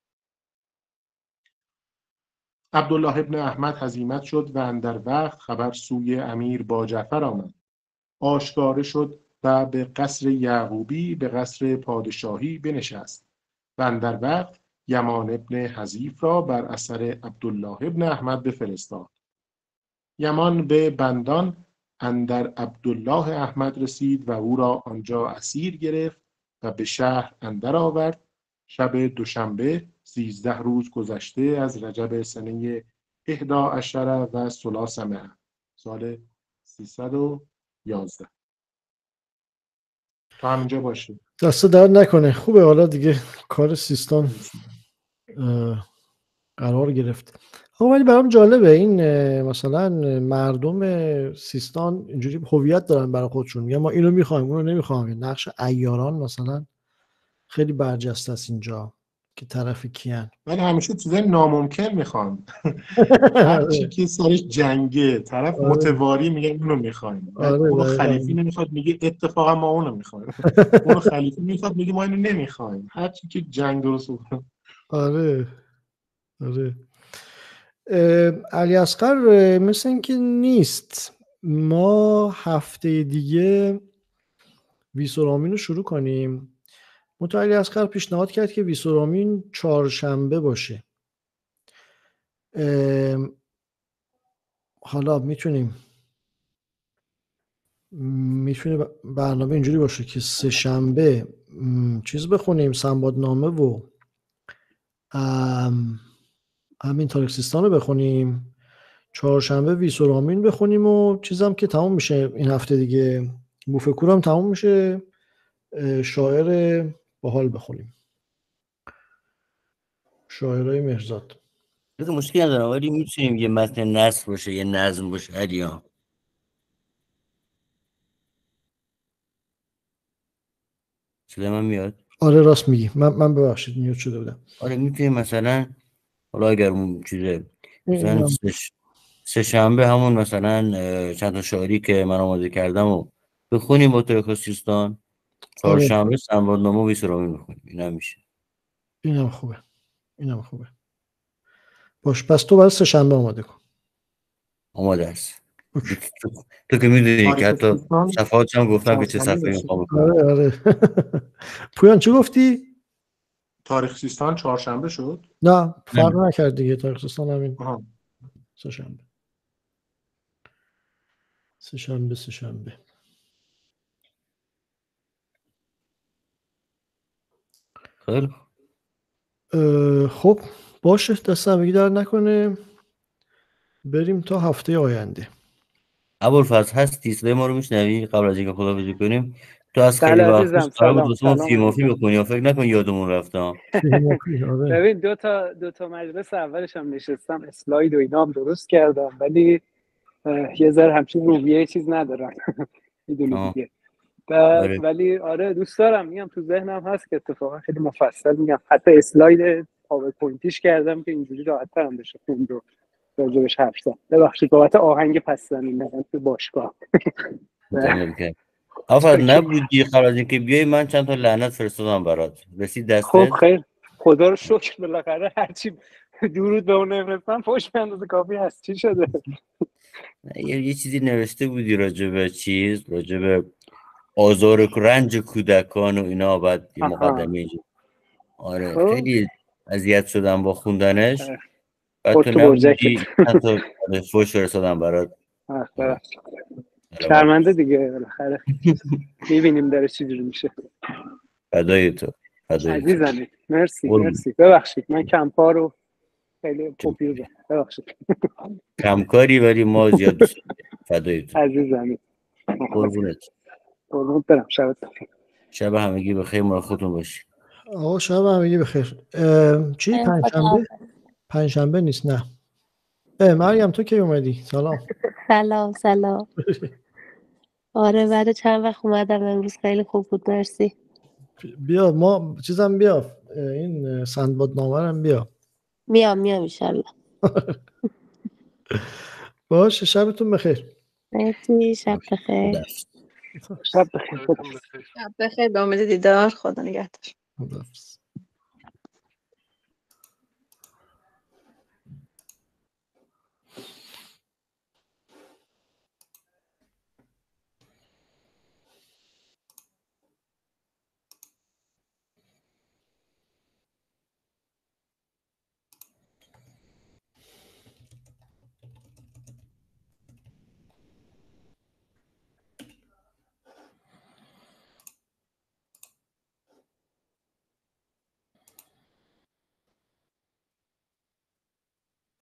عبدالله ابن احمد هزیمت شد و اندر وقت خبر سوی امیر با جعفر آمد. آشکار شد و به قصر یعقوبی به قصر پادشاهی بنشست و اندر وقت یمان ابن حذیف را بر اثر عبدالله ابن احمد بفرستاد. یمان به بندان اندر عبدالله احمد رسید و او را آنجا اسیر گرفت و به شهر اندر آورد. شب دوشنبه سیزده روز گذشته از رجب سنه احدا عشر و ثلاثمائه سال سیصد و یازده. تا همینجا باشه.
دست درد نکنه. خوبه حالا دیگه کار سیستان قرار گرفت. آقا ولی برام جالبه این مثلا مردم سیستان اینجوری هویت دارن برای خودشون، میگن ما اینو میخوایم اونو نمیخوایم. نقش عیاران مثلا خیلی برجسته است اینجا که طرف کیان.
ولی همیشه چیزای ناممکن میخوان. هر چی که سرش جنگه طرف آره. متواری میگه اونو میخوایم. آره اونو خلیفی نمیخواد میگه اتفاقا ما اونو میخوایم. اونو خلیفی میخواد میگه ما اینو نمیخوایم. هر چی که جنگ درست بود.
آره آره. علی اصغر مثل اینکه نیست. ما هفته دیگه ویسورامین رو شروع کنیم. متعالی اصغر پیشنهاد کرد که ویسورامین چهارشنبه باشه. حالا میتونیم میتونه برنامه اینجوری باشه که سه شنبه چیز بخونیم سنبادنامه و همین تاریخ سیستان رو بخونیم، چهارشنبه ویسورامین بخونیم و چیزم که تمام میشه این هفته دیگه بوفکور هم تمام میشه، شاعر باحال بخونیم، شاعرای مهرزاد.
دیگه مشکل ندارم ولی میتونیم یه متن نثر باشه یه نظم باشه. علیان صدای من میاد؟
آره راست میگی. من من ببخشید میوت شده بودم.
آره میتونیم مثلا حالا اگر اون چیزه مثلا سش... سه شنبه همون مثلا چند تا شاعری که من آماده کردم و بخونیم با تاریخ سیستان، چهارشنبه سنبادنامه و ویسورامین بخونیم. این هم میشه.
این هم خوبه. این هم خوبه. باش پس تو برای سه شنبه آماده کن.
آماده است. تو, تو که میدونی که حتی صفحات هم گفتم که چه صفحه میخوام بکنم.
آره آره. پویان چی گفتی؟
تاریخ سیستان چهارشنبه شد؟
نه فرق نکرد دیگه، تاریخ سیستان همین
آها.
سه شنبه سه شنبه سه شنبه
خیلی
خب باشه، دست همگی در نکنه، بریم تا هفته آینده.
ابوالفضل هستی؟ صدای ما رو میشنوی؟ قبل از اینکه خداحافظی کنیم، تو از خیلی
بله
وقت
عزیزم،
پیش قرار بود
سلام
واسه ما
سلام
فیلمافی
عزیزم.
بکنی یا فکر نکن یادمون رفتم.
آره.
ببین دو تا دو تا مجلس اولش هم نشستم، اسلاید و اینا هم درست کردم، ولی اه، یه ذره همچین روحیه چیز ندارم میدونی
آه.
دیگه. بعد
آره.
ولی آره دوست دارم، میگم تو ذهنم هست که اتفاقا خیلی مفصل میگم، حتی اسلاید پاورپوینتیش کردم که اینجوری راحت ترم بشه اون رو راجبش حرف زدم. ببخشید بابت آهنگ پس زمین تو باشگاه.
دمت گرم. ابوالفضل نبودی قبل از اینکه بیای، من چند تا لعنت فرستادم برات، رسید
خب
دستت؟
خیر، خدا رو شکر بالاخره هرچی درود به اون نفرستم فوش به اندازه کافی هست. چی شده؟
یه یه چیزی نوشته بودی راجبه چیز، راجبه آزار و رنج کودکان و اینا، بعد یه
آها.
مقدمه اینجا. آره
خب
خیلی اذیت شدم با خوندنش.
اه.
بعد
خود
تو
تو
نبودی،
برجکت.
چند تا فوش فرستادم برات.
آه،
آره.
شرمنده دیگه بالاخره میبینیم داره چی جوری میشه.
فدای تو، فدای تو.
عزیزمی مرسی
قربون.
مرسی، ببخشید من کمپا رو خیلی پوپیوزم، ببخشید.
کمکاری ولی ما زیاد دوست داریم. فدای تو.
عزیزمی
قربونت.
قربونت برم، شبت بخیر.
شب همگی بخیر، مال خودتون باشی.
آقا شب همگی بخیر. اه، چی پنجشنبه؟ پنجشنبه نیست نه. اه مریم تو کی اومدی؟ سلام.
سلام سلام. آره بعد چند وقت اومدم امروز، خیلی خوب بود مرسی.
بیا ما چیزم بیا، این سندباد نامرم بیا.
میام میام انشالله.
باشه شبتون بخیر.
مرسی، شب بخیر.
شب بخیر.
شب بخیر، به امید دیدار، خدا نگهدار.
خداحافظ.